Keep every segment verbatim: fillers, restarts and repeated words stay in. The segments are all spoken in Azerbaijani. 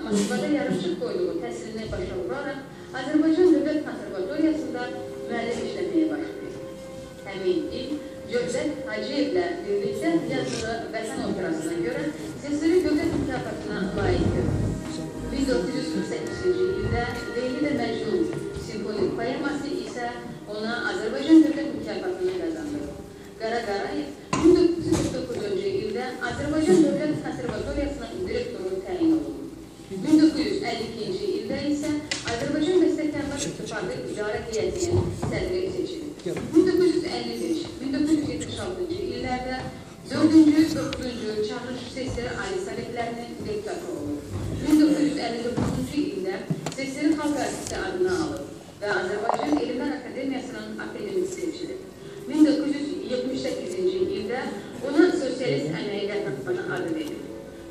Moskvada yarımçıq qoyduğu təhsilini başa vuraraq Azərbaycan Dövlət Konservatoriyasında müəllim işləməyə başlayır. Həmin il Cövdət Hacıyevlə birlikdə yazılı Vətən operasına görə Sesleri Dövlət mükafatına layiq görülür. min doqquz yüz qırx səkkizinci ildə Leyli və Məcnun simfonik poeması isə ona Azərbaycan Dövlət mükafatını qazandırır. Qara Qarayev min doqquz yüz qırx doqquzuncu ildə Azərbaycan Dövlət Konservatoriyasının direktoru təyin olunur. min doqquz yüz əlli ikinci ildə isə Azərbaycan Bəstəkarlar İttifaqı İdarə Heyətinin sədri seçilir. min doqquz yüz əlli beş min doqquz yüz yetmiş altıncı illərdə dördüncü doqquzuncu çağırış sesleri ali sovetlərinin deputatı olur. min doqquz yüz əlli doqquzuncu ildə Sesleri Xalq Artisti adını alır və Azərbaycan Elmlər Akademiyasının akademisi seçilir. min doqquz yüz yetmiş səkkizinci ildə ona Sosialist Əməyi Qəhrəmanı adı verilir.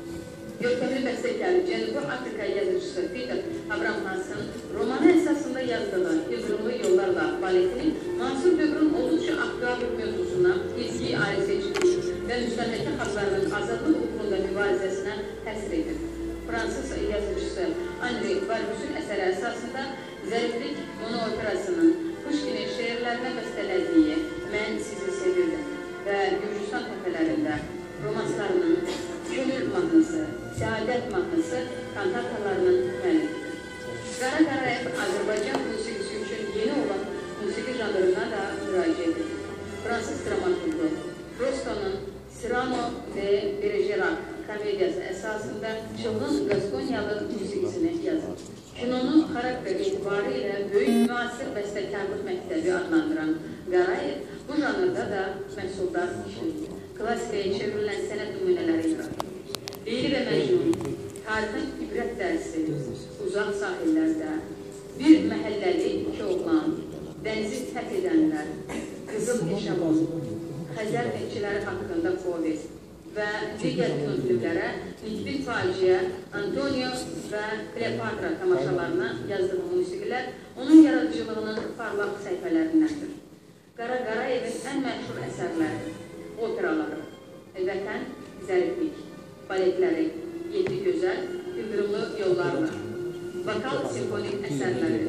Görkəmli bəstəkarı Cənubi Afrika yazıcısı Peter Abramhans'ın romanı əsasında yazdığı Yıldırımlı Yollarla baletinin Mansur Dövrün oldukça aktual bir mövzusuna ilgi ayrı seçilmiş və müstəmləkə xalqlarının azadlıq uğrunda mübarizəsinə həsr edilir. Fransız yazıcısı André Barbusun əsəri əsasında Zəriflik mono-operasının Pushkinin şeirlərinə bəstələdiyi Mən sizi sevirdim və Gürcistan təpələrində romanslarının Könül mahnısı, Səadət mahnısı kantatalarının müəllifidir. Qara Qarayev Azərbaycan musiqisi üçün yeni olan musiqi janrına da müraciət edir. Fransız dramaturgu Proston'un Cyrano de Bergerac komediyası əsasında çılğın Qaskonyalı musiqisini yazır. Kinonun xarakter etibarı ilə böyük müasir bəstəkarlıq məktəbi adlandıran Qarayev bu janrda da məhsuldar işləyir. Klasikaya çevrilən sənət nümunələri idraq. Leyli və Məcnun, tarixin ibrət dərsi, uzaq sahillərdə, bir məhəlləli iki oğlan, dənizi fəth edənlər, qızıl eşalon, Xəzər bekçiləri haqqında povest və digər filmlərə Nikbin Faciə, Antonio və Kleopatra tamaşalarına yazdığı musiqilər onun yaradıcılığının parlaq səhifələrindəndir. Qara Qarayevin ən məşhur əsərləri, operaları, Vətən, Zəriflik, baletləri, Yedi Gözəl, Yıldırımlı Yollarla, vokal simfonik əsərləri,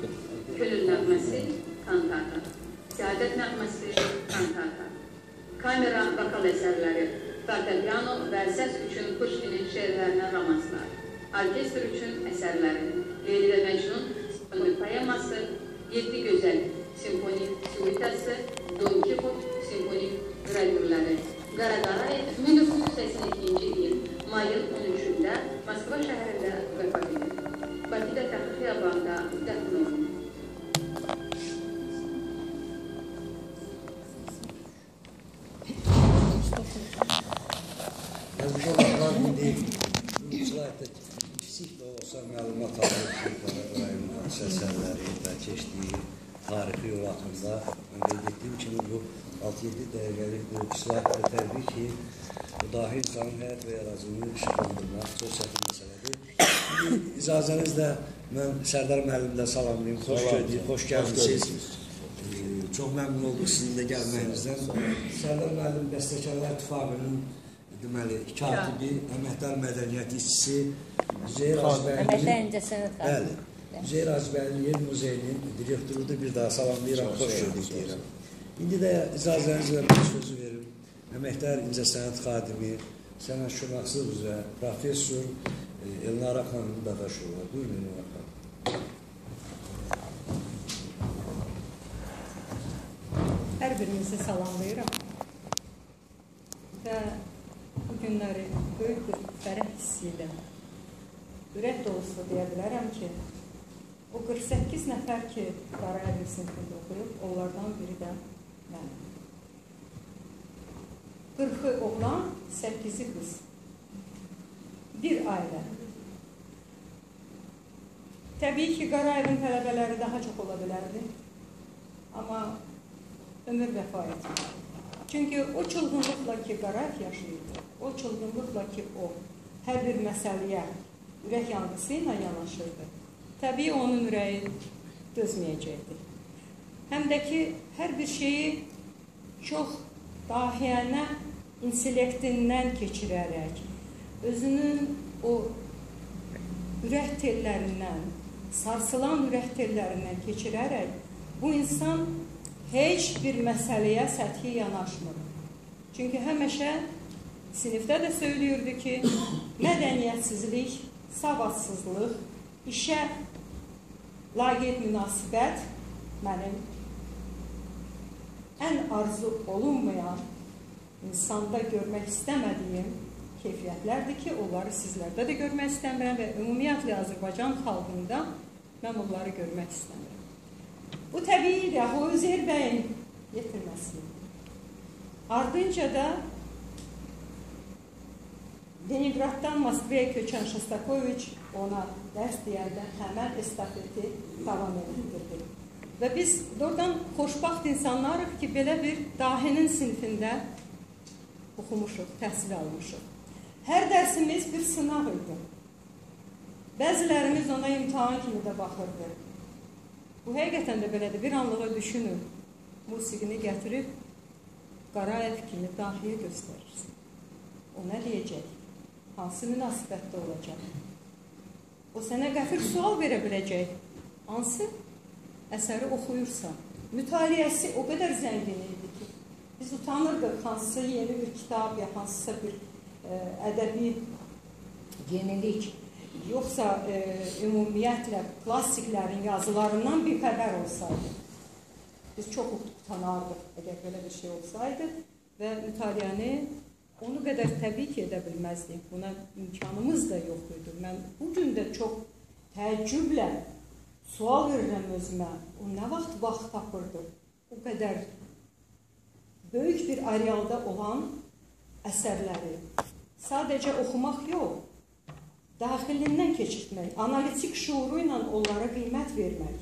Könül nəğməsi, kantata, Səadət nəğməsi, kantata, kamera vokal əsərləri, fortepiano və səs üçün Pushkinin şeirlərinə romanslar, orkestr üçün əsərləri, Leyli və Məcnun simfonik poeması, Yedi Gözəl simfonik suitası, Don Kixot simfonik gravürləri. Qara Qarayev min doqquz yüz səksən ikinci il mayın on üçündə Moskva şəhərində vəfat edir. Bakıda Taxtı Xiyabanında dəfn olunur. Yazmış olanlar indi bu slaytda kiçik də olsa məlumat alır ki, Qara Qarayevin əsərləri və keçdiyi tarixi yol haqqında qeyd etdiyim kimi bu altı yeddi dəqiqəlik bu slaytda təbii ki, bu dahi insanın həyat və yaradıcılığını işıqlandırmaq çox çətin məsələdir. İcazənizlə mən Sərdar müəllimlə salamlayayım, xoş gördük, xoş gəlmişsiniz. Çox məmnun olduk sizin də gəlməyinizdən. Sərdar müəllim Bəstəkarlar İttifaqının deməli, katibi, əməkdar mədəniyyət işçisi Üzeyir Hacıbəyli Yer Muzeyinin direktorudur, bir daha salamlayıram, xoş gördük deyirəm. İndi də icazənizlə bir sözü verim. Əməkdar incəsənət xadimi, sənətşünaslıq üzrə professor Elnara xanım Dadaşova. Buyurun Elnara xanım. Hər birinizi salamlayıram və bu günləri böyük bir fərəh hissi ilə ürək dolusu deyə bilərəm ki, o qırx səkkiz nəfər ki, Qarayevin sinifində oxuyub, onlardan biri də mənim. qırxı oğlan, səkkizi qız. Bir ailə. Təbii ki, Qarayevin tələbələri daha çox ola bilərdi, amma ömür vəfa etmir. Çünki o çılğınlıqla ki, Qarayev yaşayırdı, o çılğınlıqla ki, o hər bir məsələyə ürək yanğısı ilə yanaşırdı. Təbii onun ürəyi dözməyəcəkdir. Həm də ki, hər bir şeyi çox dahiyənə intellektindən keçirərək, özünün o ürək tellərindən, sarsılan ürək tellərindən keçirərək bu insan heç bir məsələyə səthi yanaşmır. Çünki həmişə sinifdə də söylüyordu ki, mədəniyyətsizlik, savadsızlıq, işə laqeyd münasibət mənim ən arzu olunmayan, insanda görmək istəmədiyim keyfiyyətlərdir ki, onları sizlərdə də görmək istəmirəm və ümumiyyətlə Azərbaycan xalqında mən onları görmək istəmirəm. Bu təbii o Üzeyir bəyin yetirməsi. Ardınca da Leningraddan Moskvaya köçən Şostakoviç ona dərs deyəndə həmən estafeti davam etdirdi. Və biz doğrudan xoşbaxt insanlarıq ki, belə bir dahinin sinifində oxumuşuq, təhsil almışıq. Hər dərsimiz bir sınaq idi. Bəzilərimiz ona imtahan kimi də baxırdı. Bu həqiqətən də belədir. Bir anlığa düşünün, musiqini gətirib Qarayev kimi dahiyə göstərirsin. O nə deyəcək? Hansı münasibətdə olacaq? O sənə qəfil sual verə biləcək. Hansı əsəri oxuyursan? Mütaliəsi o qədər zəngin idi ki, biz utanırdıq hansısa yeni bir kitab ya hansısa bir e, ədəbi yenilik, yoxsa e, ümumiyyətlə klassiklərin yazılarından bir xəbər olsaydı. Biz çox utanardıq, əgər belə bir şey olsaydı və mütaliəni onu qədər təbii ki, edə bilməzdik. Buna imkanımız da yox idi. Mən bugün də çox təəccüblə sual verirəm özümə. O nə vaxt vaxt tapırdı? O qədər böyük bir arealda olan əsərləri sadəcə oxumaq yox, daxilindən keçirtmək, analitik şuuru ilə onlara qiymət vermək.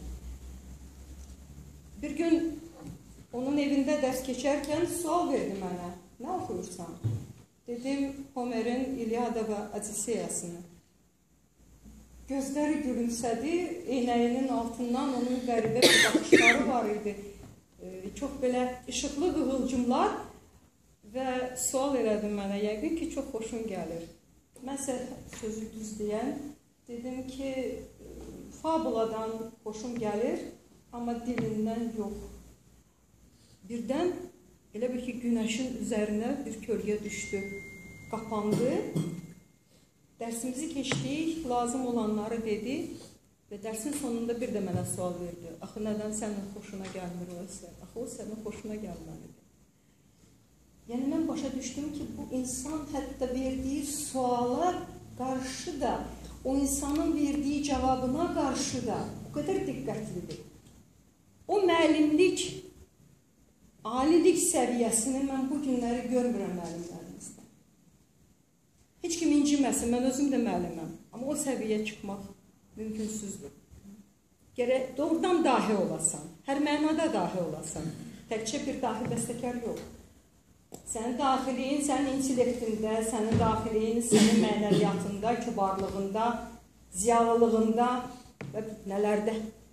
Bir gün onun evində dərs keçərkən sual verdi mənə. Nə oxuyursan? Dedim, Homerin İlyada və Odisseyasını. Gözləri gülümsədi, eynəyinin altından onun qəribə bir baxışları var idi. E, çox belə işıqlı qığılcımlar və sual elədim mənə. Yəqin ki, çox xoşun gəlir. Mənsə sözü düz deyən, dedim ki, fabuladan xoşum gəlir, amma dilindən yox. Birdən elə bir ki, günəşin üzərinə bir kölgə düşdü, qapandı. Dərsimizi keçdik, lazım olanları dedi və dərsin sonunda bir də mənə sual verdi. Axı, nədən sənin xoşuna gəlmir o əsər? Axı, o sənin xoşuna gəlməlidir. Yəni, mən başa düşdüm ki, bu insan hətta verdiyi suala qarşı da, o insanın verdiyi cavabına qarşı da o qədər diqqətlidir. O müəllimlik, alilik səviyyəsini mən bu günləri görmürəm müəllimlərimizdə. Heç kim inciməsin, mən özüm də müəlliməm. Amma o səviyyə çıxmaq mümkünsüzdür. Gərək doğrudan dahi olasan, hər mənada dahi olasan. Təkcə bir dahi bəstəkar yox. Sənin daxiliyin, sənin intellektində, sənin daxiliyin, sənin mənəviyyatında, kübarlığında, ziyalılığında və nələrdə.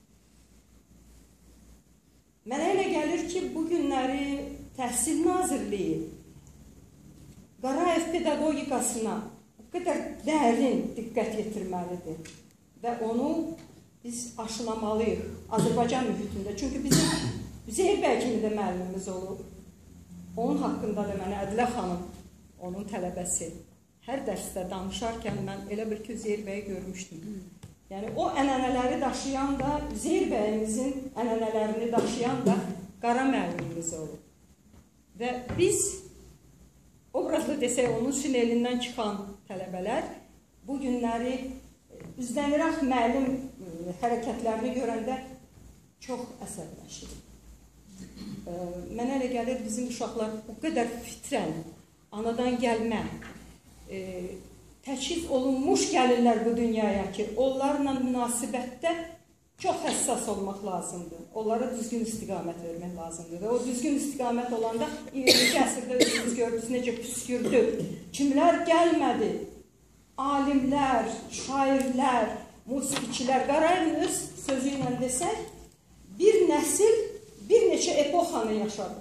Mənə elə gəlir ki, bu günləri Təhsil Nazirliyi Qarayev pedagogikasına o qədər dərin diqqət yetirməlidir və onu biz aşılamalıyıq Azərbaycan mühitində. Çünki bizim Üzeyir bəy kimi də müəllimimiz olub. Onun haqqında da mənə Ədilə xanım, onun tələbəsi, hər dərsdə danışarkən mən elə bir ki, Üzeyir bəyi görmüşdüm. Yəni, o ənənələri daşıyan da, Üzeyir bəyimizin ənənələrini daşıyan da Qara müəllimimiz olub. Və biz, obrazlı desək, onun şinelindən çıxan tələbələr bu günləri üzlənirək müəllim hərəkətlərini görəndə çox əsəbləşirik. Mənə elə gəlir, bizim uşaqlar o qədər fitrən, anadan gəlmə, e, təchiz olunmuş gəlirlər bu dünyaya ki, onlarla münasibətdə çox həssas olmaq lazımdır. Onlara düzgün istiqamət vermək lazımdır. Və o düzgün istiqamət olanda iyirminci əsrdə özünüz gördünüz necə püskürdü. Kimlər gəlmədi? Alimlər, şairlər, musiqiçilər. Qarayevin öz sözü ilə desək, bir nəsil bir neçə epoxanı yaşadı.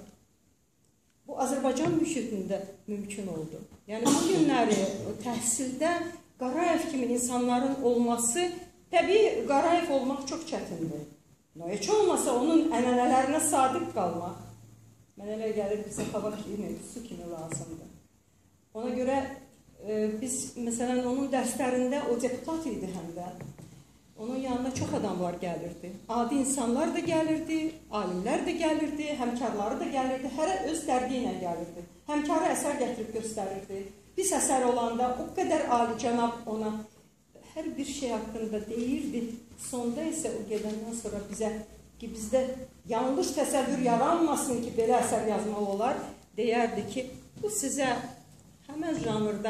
Bu, Azərbaycan mühitində mümkün oldu. Yəni, bu günləri təhsildə Qarayev kimi insanların olması, təbii Qarayev olmaq çox çətindir. Heç olmasa onun ənənələrinə sadiq qalmaq. Mən elə gəlir, bizə hava kimi, su kimi lazımdır. Ona görə e, biz, məsələn, onun dərslərində o deputat idi həm də. Onun yanına çox adamlar gəlirdi. Adi insanlar da gəlirdi, alimlər də gəlirdi, həmkarları da gəlirdi. Hərə öz dərdi ilə gəlirdi. Həmkarı əsər gətirib göstərirdi. Biz əsər olanda o qədər alicənab ona hər bir şey haqqında deyirdi. Sonda isə o gedəndən sonra bizə ki, bizdə yanlış təsəvvür yaranmasın ki, belə əsər yazmaq olar, deyərdi ki, bu sizə həmən janrda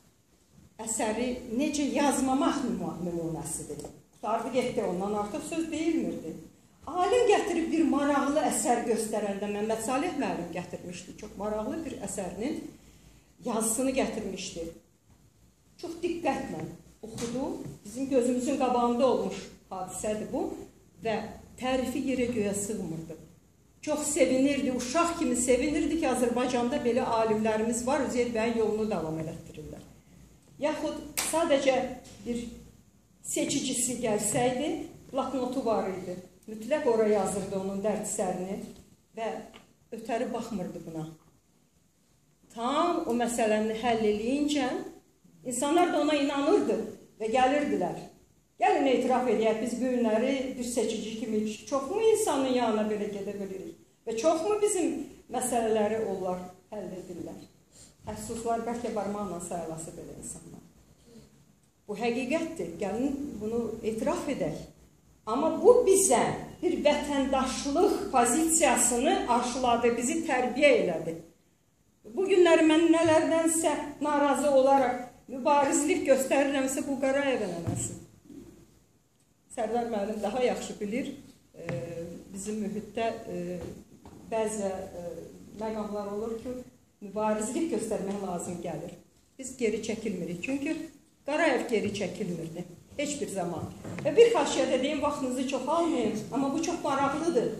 əsəri necə yazmamaq nümunəsidir. Qutardı getdi, ondan artıq söz deyilmirdi. Alim gətirib bir maraqlı əsər göstərəndə, Məmməd Salih müəllim gətirmişdi, çox maraqlı bir əsərinin yazısını gətirmişdi. Çox diqqətlə oxudu, bizim gözümüzün qabağında olmuş hadisədir bu və tərifi yerə göyə sığmırdı. Çox sevinirdi, uşaq kimi sevinirdi ki, Azərbaycanda belə alimlərimiz var, Üzeyir bəyin yolunu davam elətdirirlər. Yaxud sadəcə bir seçicisi gəlsəydi, bloknotu var idi. Mütləq oraya yazırdı onun dərdisərini və ötəri baxmırdı buna. Tam o məsələni həll eləyincə, insanlar da ona inanırdı və gəlirdilər. Gəlin etiraf edək, biz bu günləri bir seçici kimi çoxmu insanın yanına belə gedə bilirik və çoxmu bizim məsələləri onlar həll edirlər. Əfsuslar bəlkə barmaqla sayılası belə insanlar. Bu həqiqətdir, gəlin bunu etiraf edək. Amma bu bizə bir vətəndaşlıq pozisiyasını aşıladı, bizi tərbiyə elədi. Bu günləri mən nələrdənsə narazı olaraq mübarizlik göstərirəmsə bu Qarayevin ənəsi. Sərdar müəllim daha yaxşı bilir, bizim mühitdə bəzi məqamlar olur ki, mübarizlik göstərmək lazım gəlir. Biz geri çəkilmirik, çünki Qarayev geri çəkilmirdi, heç bir zaman. Və bir xaşiyyət edeyim, vaxtınızı çox almayın, amma bu çox maraqlıdır.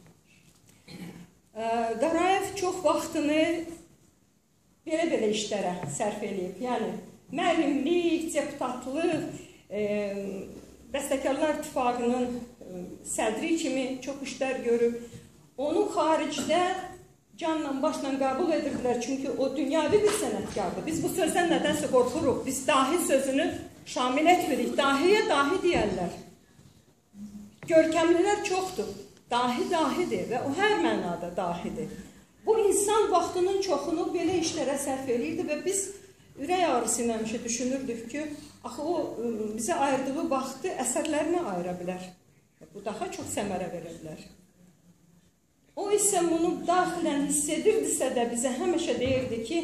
Qarayev çox vaxtını belə-belə işlərə sərf edib, yəni müəllimlik, deputatlıq, Bəstəkarlar İttifaqının sədri kimi çox işlər görüb. Onu xaricdə canla başla qəbul edirdilər, çünki o dünyavi bir sənətkardır. Biz bu sözdən nədənsə qorxuruq. Biz dahi sözünü şamil etmirik. Dahiyə dahi deyərlər. Görkəmlilər çoxdur. Dahi dahidir və o hər mənada dahidir. Bu insan vaxtının çoxunu belə işlərə sərf edirdi və biz ürək ağrısı ilə həmişə düşünürdük ki, axı o bizə ayırdığı vaxtı əsərlərinə ayıra bilər. Bu daha çox səmərə verə bilər. O isə bunu daxilən hiss edirdisə də bizə həmişə deyirdi ki,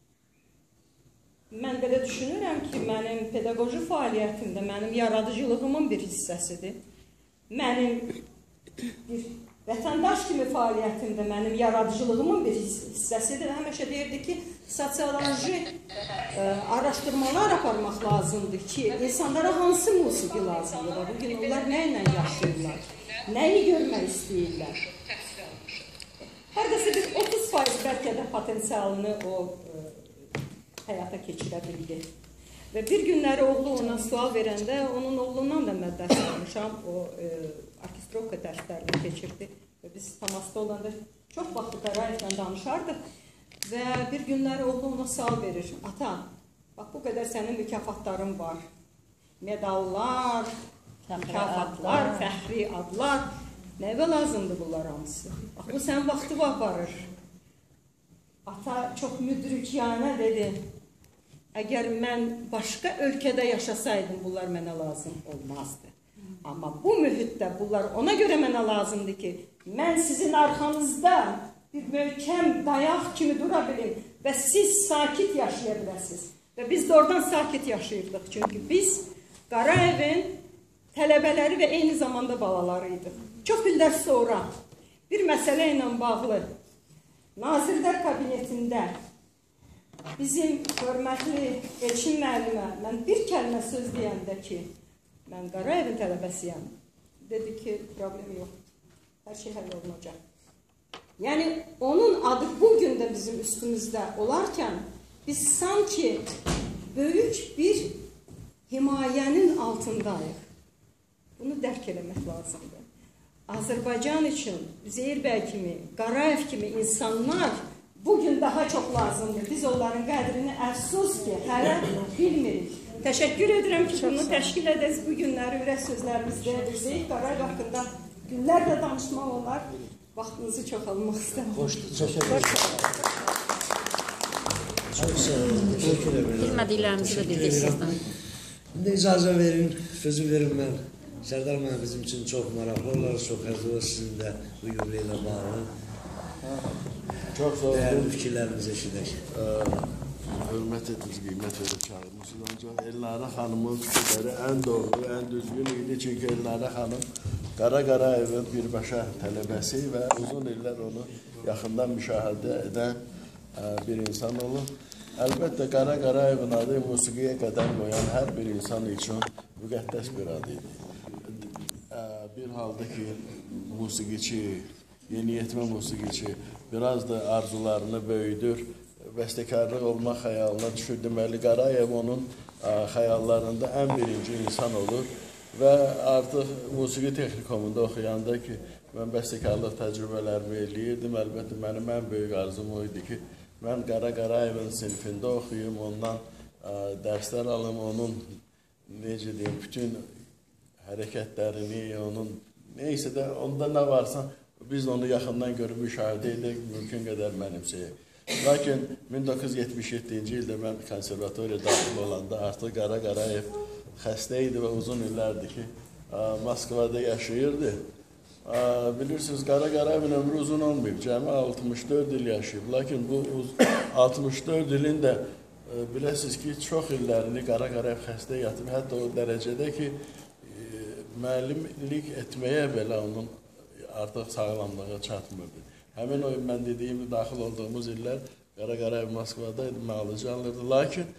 mən belə düşünürəm ki, mənim pedaqoji fəaliyyətimdə, mənim yaradıcılığımın bir hissəsidir. Mənim bir vətəndaş kimi fəaliyyətimdə mənim yaradıcılığımın bir hissəsidir. Həmişə deyirdi ki, sosioloji araşdırmalar aparmaq lazımdır ki, insanlara hansı musiqi lazımdır? Bugün onlar nə ilə yaşayırlar? Nəyi görmək istəyirlər? Hərdəsə bir otuz faiz bəlkə də potensialını o həyata keçirə bildi. Və bir günləri oğlu ona sual verəndə, onun oğlundan da mən dərs almışam, o orkestrovka dərslərini keçirdi. Və biz Tamasda olanda çox vaxtı Qarayevlə danışardıq. Və bir günləri oğlu ona sual verir. Ata, bax bu qədər sənin mükafatların var. Medallar, mükafatlar, fəxri adlar. Nəyə lazımdır bunlar hamısı? Bax, bu sənin vaxtı aparır. Ata çox müdrikyanə dedi. Əgər mən başqa ölkədə yaşasaydım, bunlar mənə lazım olmazdı. Amma bu mühitdə bunlar ona görə mənə lazımdır ki, mən sizin arxanızda bir möhkəm dayaq kimi dura bilim və siz sakit yaşaya biləsiniz. Və biz də oradan sakit yaşayırdıq. Çünki biz Qarayevin tələbələri və eyni zamanda balalarıydıq. Çox illər sonra bir məsələ ilə bağlı Nazirlər Kabinetində bizim hörmətli Elçin müəllimə mən bir kəlmə söz deyəndə ki, mən Qarayevin tələbəsiyəm, dedi ki, problem yox, hər şey həll olunacaq. Yəni, onun adı bugün də bizim üstümüzdə olarkən, biz sanki böyük bir himayənin altındayıq. Bunu dərk eləmək lazımdır. Azərbaycan üçün Üzeyir bəy kimi, Qarayev kimi insanlar bugün daha çox lazımdır. Biz onların qədrini əfsus ki, hələ bilmirik. Təşəkkür edirəm ki, bunu təşkil edəyiz. Bu günləri ürək sözlərimizdə bildik. Qarayev haqqında günlərlə danışmaq olar. Vaxtınızı çox almaq istəmirəm. Xoşdur, təşəkkür ederim. Çox sağ olun, təşəkkür ederim. Bilmədiklərimizi də bildik sizdən. İndi icazə verin, sözü verin mən. Sərdar mənə bizim üçün çox maraqlı olar, çox həzr sizin də bu yubileylə bağlı. Çox sağ olun. Dəyərli fikirlərinizi eşidək. Hörmət etdiniz, qiymət verib çağırmışsınız. Ancaq Elnarə xanımın fikirləri ən doğru, ən düzgün idi. Çünki Elnarə xanım Qara Qarayevin birbaşa tələbəsi və uzun illər onu yaxından müşahidə edən bir insan olur. Əlbəttə, Qara Qarayevin adı musiqiyə qədəm qoyan hər bir insan üçün müqəddəs bir adı idi. Bir halda ki, musiqiçi, yeniyetmə musiqiçi biraz da arzularını böyüdür, bəstəkarlıq olmaq xəyalına düşür. Deməli, Qarayev onun xəyallarında ən birinci insan olur və artıq musiqi texnikumunda oxuyanda ki, mən bəstəkarlıq təcrübələrimi eləyirdim. Əlbəttə, mənim ən böyük arzum o idi ki, mən Qara Qarayevin sinifində oxuyum, ondan dərslər alım, onun, necə deyim, bütün hərəkətlərini, onun neysə də, onda nə varsa, biz onu yaxından görüb müşahidə edək, mümkün qədər mənimsəyək. Lakin min doqquz yüz yetmiş yeddinci ildə mən konservatoriya daxil olanda artıq Qara Qarayev xəstə idi və uzun illərdir ki, Moskvada yaşayırdı. Bilirsiniz, Qara Qarayevin ömrü uzun olmayıb, cəmi altmış dörd il yaşayıb. Lakin bu altmış dörd ilin də biləsiniz ki, çox illərini Qara Qarayev xəstə yatıb, hətta o dərəcədə ki, müəllimlik etməyə belə onun artıq sağlamlığı çatmırdı. Həmin o, mən dediyim, daxil olduğumuz illər Qara Qarayev Moskvadaydı, məlucu alırdı. Lakin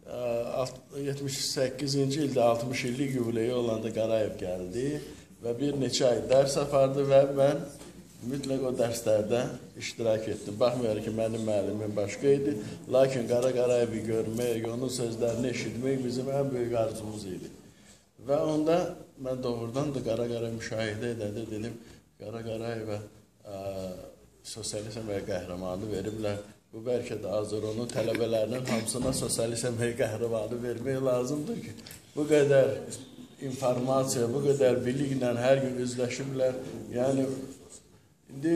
yetmiş səkkizinci ildə altmış illik yubileyi olanda Qarayev gəldi və bir neçə ay dərs apardı və mən mütləq o dərslərdə iştirak etdim. Baxmayaraq ki, mənim müəllimim başqa idi, lakin Qara Qarayevi görmək, onun sözlərini eşitmək bizim ən böyük arzumuz idi. Və onda mən doğrudan da Qara Qarayev müşahidə edəndə dedim, Qara Qarayevə sosialist əmək qəhrəmanı veriblər. Bu bəlkə də azdır, onun tələbələrinin hamısına sosialist əmək qəhrəmanı vermək lazımdır ki, bu qədər informasiya, bu qədər biliklə hər gün üzləşiblər. Yəni, indi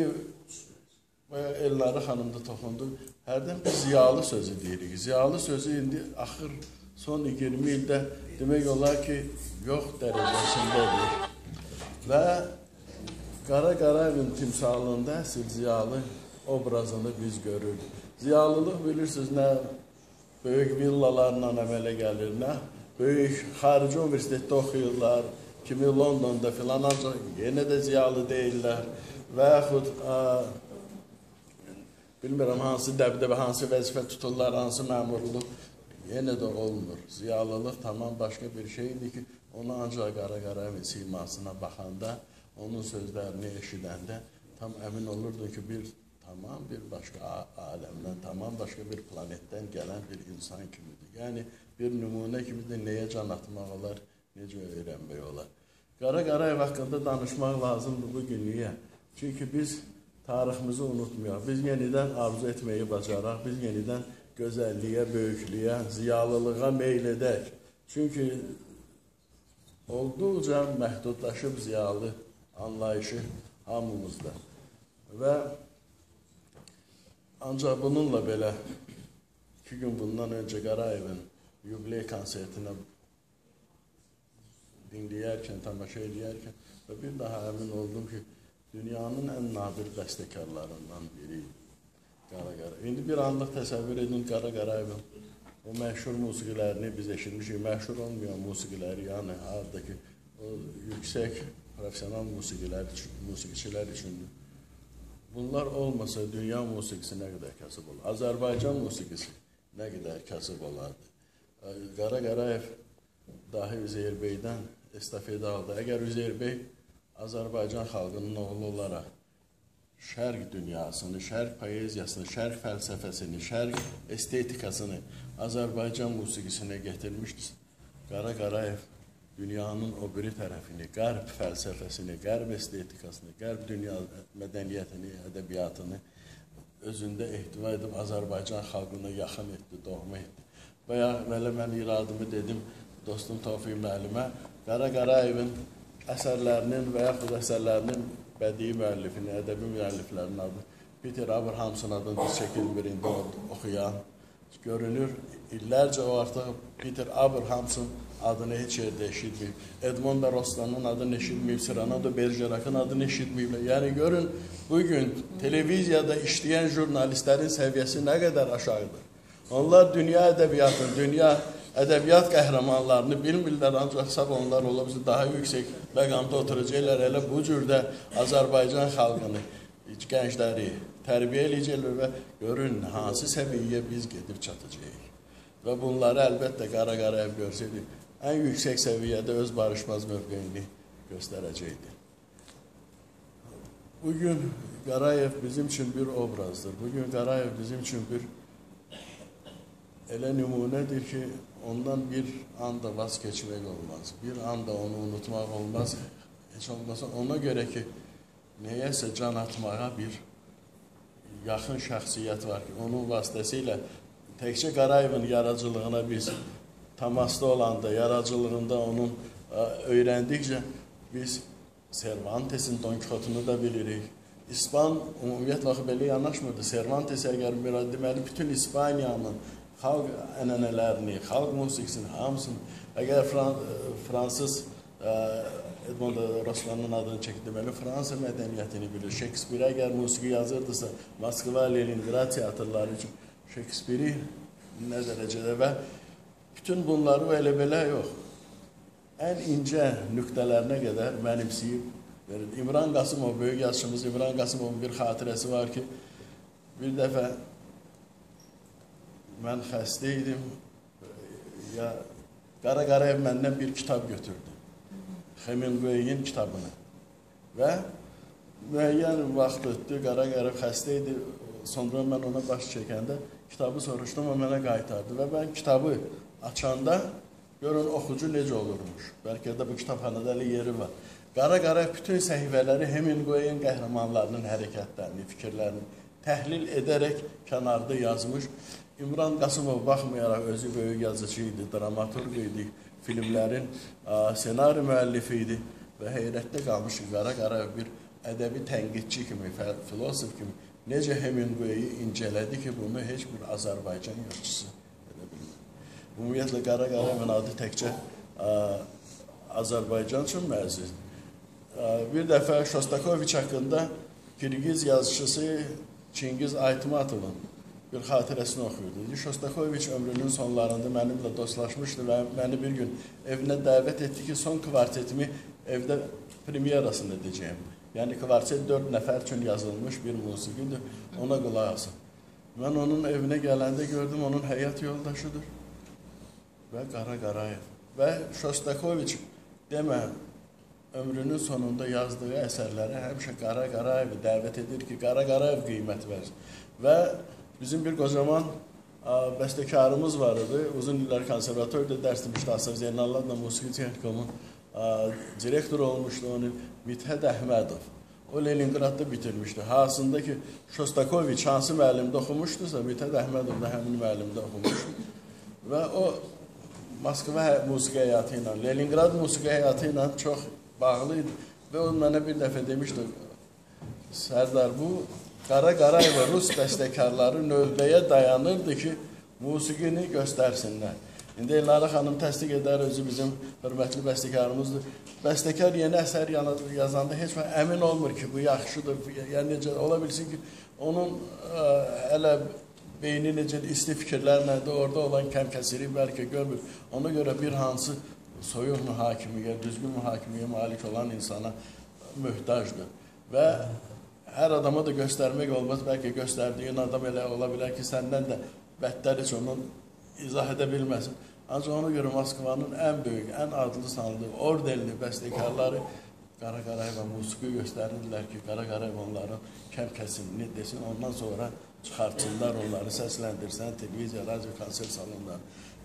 Elnarə xanım da toxundu, hərdən bir ziyalı sözü deyirik. Ziyalı sözü indi axır son iyirmi ildə demək olar ki, yox dərəcəsindədir. Və Qara Qarayevin timsalında əsl ziyalı obrazını biz görürük. Ziyalılıq bilirsiniz, nə böyük villalarla əmələ gəlir, nə böyük xarici universitetdə oxuyurlar, kimi Londonda filan, ancaq yenə də ziyalı deyirlər və yaxud bilmirəm hansı dəbdəbə, hansı vəzifə tuturlar, hansı məmurluq, yenə də olmur. Ziyalılıq tamam başqa bir şeydir ki, onu ancaq Qara Qarayevin simasına baxanda, onun sözlərini eşidəndə tam əmin olurdun ki, bir tamam bir başqa aləmdən, tamam başqa bir planetdən gələn bir insan kimidir. Yəni, bir nümunə kimidir, nəyə can atmaq olar, necə öyrənmək olar. Qara Qarayev haqqında danışmaq lazımdır bu günlüyə. Çünki biz tariximizi unutmayaq, biz yenidən arzu etməyi bacaraq, biz yenidən gözəlliyə, böyüklüyə, ziyalılığa meyl edək. Çünki olduqca məhdudlaşıb ziyalı anlayışı hamımızda. Və ancaq bununla belə iki gün bundan öncə Qarayevin yubiley konsertinə dinləyərkən, tamaşa edərkən və bir daha əmin oldum ki, dünyanın ən nadir bəstəkarlarından biri Qara Qarayev. İndi bir anlıq təsəvvür edin Qara Qarayevin o məşhur musiqilərini biz eşitmişik, məşhur olmayan musiqiləri, yəni haradakı o yüksək profesional musiqilər, musiqiçilər üçündür. Bunlar olmasa dünya musiqisi nə qədər kasıb olar? Azərbaycan musiqisi nə qədər kasıb olardı? Qara Qarayev dahi Üzeyir bəydən estafedə aldı. Əgər Üzeyir bəy Azərbaycan xalqının oğlu olaraq şərq dünyasını, şərq poeziyasını, şərq fəlsəfəsini, şərq estetikasını Azərbaycan musiqisinə gətirmişdir. Qara Qarayev dünyanın o biri tərəfini, qərb fəlsəfəsini, qərb estetikasını, qərb dünya mədəniyyətini, ədəbiyyatını özündə ehtiva edib Azərbaycan xalqına yaxın etdi, doğma etdi. Bayaq belə mən iradımı dedim dostum Tofiq müəllimə, Qara Qarayevin əsərlərinin və yaxud əsərlərinin bədii müəllifini, ədəbi müəlliflərinin adı Peter Abrahamsın adını biz çəkilmir indi oxuyan. Görünür, illərcə o artıq Peter Abrahamsın adını heç yerdə eşitməyib. Edmond Rostanın adını eşitməyib, Cyrano de Bergerac'ın adını eşitməyib. Yəni görün, bugün televiziyada işləyən jurnalistlərin səviyyəsi nə qədər aşağıdır. Onlar dünya ədəbiyyatını, dünya ədəbiyyat qəhrəmanlarını bilmirlər, ancaq sağ onlar ola bilsin daha yüksək məqamda oturacaqlar. Elə bu cürdə Azərbaycan xalqını, gəncləri tərbiyə eləyəcəklər və görün hansı səviyyəyə biz gedib çatacağıq. Və bunları əlbəttə Qara Qarayev görsəydi, ən yüksək səviyyədə öz barışmaz mövqeyini göstərəcəkdi. Bugün Qarayev bizim üçün bir obrazdır. Bugün Qarayev bizim üçün bir elə nümunədir ki, ondan bir anda vaz keçmək olmaz. Bir anda onu unutmaq olmaz. Heç olmasa ona görə ki, nəyəsə can atmağa bir yaxın şəxsiyyət var ki, onun vasitəsilə təkcə Qarayevin yaradıcılığına biz təmasda olanda, yaradıcılığında onun öyrəndikcə biz Cervantes'in Don Quixote'unu da bilirik. İspan ümumiyyət vaxtı belə yanaşmırdı. Cervantes əgər deməli bütün İspaniyanın xalq ənənələrini, xalq musiqisini, hamısını, əgər Fransız Edmond Rostanın adını çəkdi, deməli Fransa mədəniyyətini bilir. Shakespeare əgər musiqi yazırdısa, Moskva, Leningrad teatrları üçün Shakespeare nə dərəcədə və bütün bunları elə belə yox. Ən incə nöqtələrinə qədər mənimsəyib verir. İmran Qasımov, böyük yazıçımız İmran Qasımovun bir xatirəsi var ki, bir dəfə mən xəstə idim, ya Qara Qarayev məndən bir kitab götürdü. Hemingway'in kitabını. Və müəyyən vaxt ötdü, Qara Qarayev xəstə idi. Sonra mən ona baş çəkəndə kitabı soruşdum, o mənə qaytardı. Və mən kitabı açanda görün oxucu necə olurmuş. Bəlkə də bu kitabxanada elə yeri var. Qara Qarayev bütün səhifələri Hemingway'in qəhrəmanlarının hərəkətlərini, fikirlərini təhlil edərək kənarda yazmış. İmran Qasımov baxmayaraq özü böyük yazıcı idi, dramaturq idi, filmlərin senari müəllifi idi və heyrətdə qalmış ki, Qara Qarayev bir ədəbi tənqidçi kimi, filosof kimi necə Hemingway'i incələdi ki, bunu heç bir Azərbaycan yazıcısı edə bilmir. Ümumiyyətlə, Qara Qarayevin adı təkcə Azərbaycan üçün məzizdir. Bir dəfə Shostakovich haqqında Kirgiz yazıcısı Çingiz Aytmatovun bir xatirəsini oxuyurdu. Shostakovich ömrünün sonlarında mənimlə dostlaşmışdı və məni bir gün evinə dəvət etdi ki, son kvartetimi evdə premyerasını edəcəyim. Yəni, kvartet dörd nəfər üçün yazılmış bir musiqidir, ona qulaq asın. Mən onun evinə gələndə gördüm, onun həyat yoldaşıdır və Qara Qarayev. Və Shostakovich demə, ömrünün sonunda yazdığı əsərlərə həmişə Qara Qarayevi dəvət edir ki, Qara Qarayev qiymət versin. Və bizim bir qocaman bəstəkarımız var idi. Uzun illər konservatoriyada dərs demişdi. Asaf Zeynallarla Musiqi Texnikumun direktoru olmuşdu onun Mithət Əhmədov. O Leningradda bitirmişdi. Hasında ki, Shostakovich hansı müəllimdə oxumuşdusa, Mithət Əhmədov da həmin müəllimdə oxumuşdu. Və o Moskva musiqi həyatı ilə, Leningrad musiqi həyatı ilə çox bağlı idi. Və o mənə bir dəfə demişdi, Sərdar, bu Qara Qarayev Rus bəstəkarları növbəyə dayanırdı ki, musiqini göstərsinlər. İndi Elnara xanım təsdiq edər, özü bizim hörmətli bəstəkarımızdır. Bəstəkar yeni əsər yazanda heç mən əmin olmur ki, bu yaxşıdır. Yəni necə ola bilsin ki, onun hələ beyni necə isti fikirlərlə də orada olan kəm-kəsiri bəlkə görmür. Ona görə bir hansı soyuq mühakimiyə, düzgün mühakimiyə malik olan insana möhtacdır. Və hər adama da göstərmək olmaz, bəlkə göstərdiyin adam elə ola bilər ki, səndən də bədtər heç onu izah edə bilməsin. Ancaq ona görə Moskvanın ən böyük, ən adlı sanlı, ordenli bəstəkarları Qara Qarayevə musiqi göstərirdilər ki, Qara Qarayev onların kəm-kəsimini desin, ondan sonra çıxartsınlar, onları səsləndirsən, televiziya, radio, konsert salonları.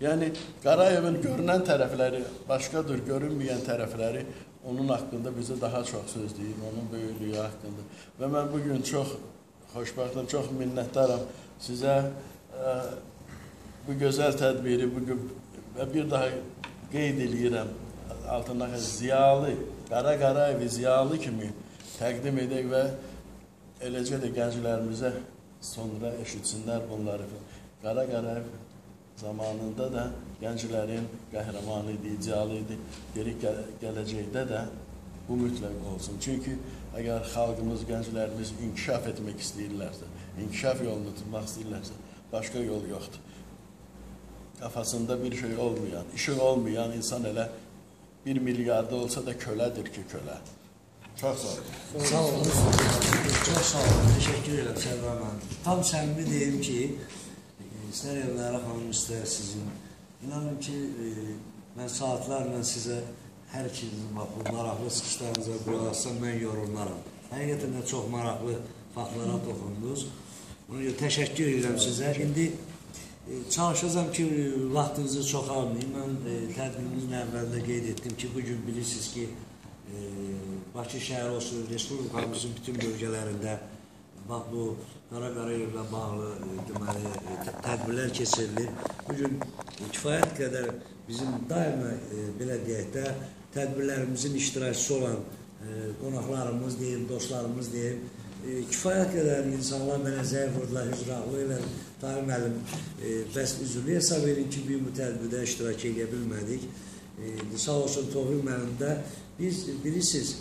Yəni Qarayevin görünən tərəfləri başqadır, görünməyən tərəfləri onun haqqında bizə daha çox söz deyir, onun böyüklüyü haqqında. Və mən bugün çox xoşbəxtəm, çox minnətdaram sizə ə, bu gözəl tədbiri bugün və bir daha qeyd edirəm, altındakı ziyalı, Qara Qarayevi ziyalı kimi təqdim edək və eləcə də gənclərimizə sonra eşitsinlər bunları. Qara Qarayev zamanında da gənclərin qəhrəmanı idi, idealı idi. Geri gəl gələcəkdə də bu mütləq olsun. Çünki əgər xalqımız, gənclərimiz inkişaf etmək istəyirlərsə, inkişaf yolunu tutmaq istəyirlərsə, başqa yol yoxdur. Kafasında bir şey olmayan, işi olmayan insan elə bir milyarda olsa da kölədir ki, kölə. Çox sağ olun. Sağ olun. Çox sağ olun. Teşekkür ederim Sərvar müəllim. Tam səmimi deyim ki, istər Elnara xanım, istər sizin. İnanın ki, mən saatlarla sizə hər ikizin bu maraqlı çıxışlarınıza qulaq assam, mən yorulmaram. Həqiqətən də çox maraqlı faktlara toxundunuz. Ona görə təşəkkür edirəm sizə. İndi çalışacağım ki, vaxtınızı çox almayayım. Mən tədbirimizin əvvəlində qeyd etdim ki, bugün bilirsiniz ki, Bakı şəhər olsun, Respublikamızın bütün bölgələrində bax bu Qara Qarayevlə bağlı deməli, tədbirlər keçirilir. Bugün kifayət qədər bizim daima belə deyək də tədbirlərimizin iştirakçısı olan qonaqlarımız deyim, dostlarımız deyim, kifayət qədər insanlar mənə zəif vurdular, hüzraqlı ilə Tahir müəllim, bəs üzrlü hesab edin ki, biz bu tədbirdə iştirak edə bilmədik. Sağ olsun Toğrul müəllim də biz bilirsiniz,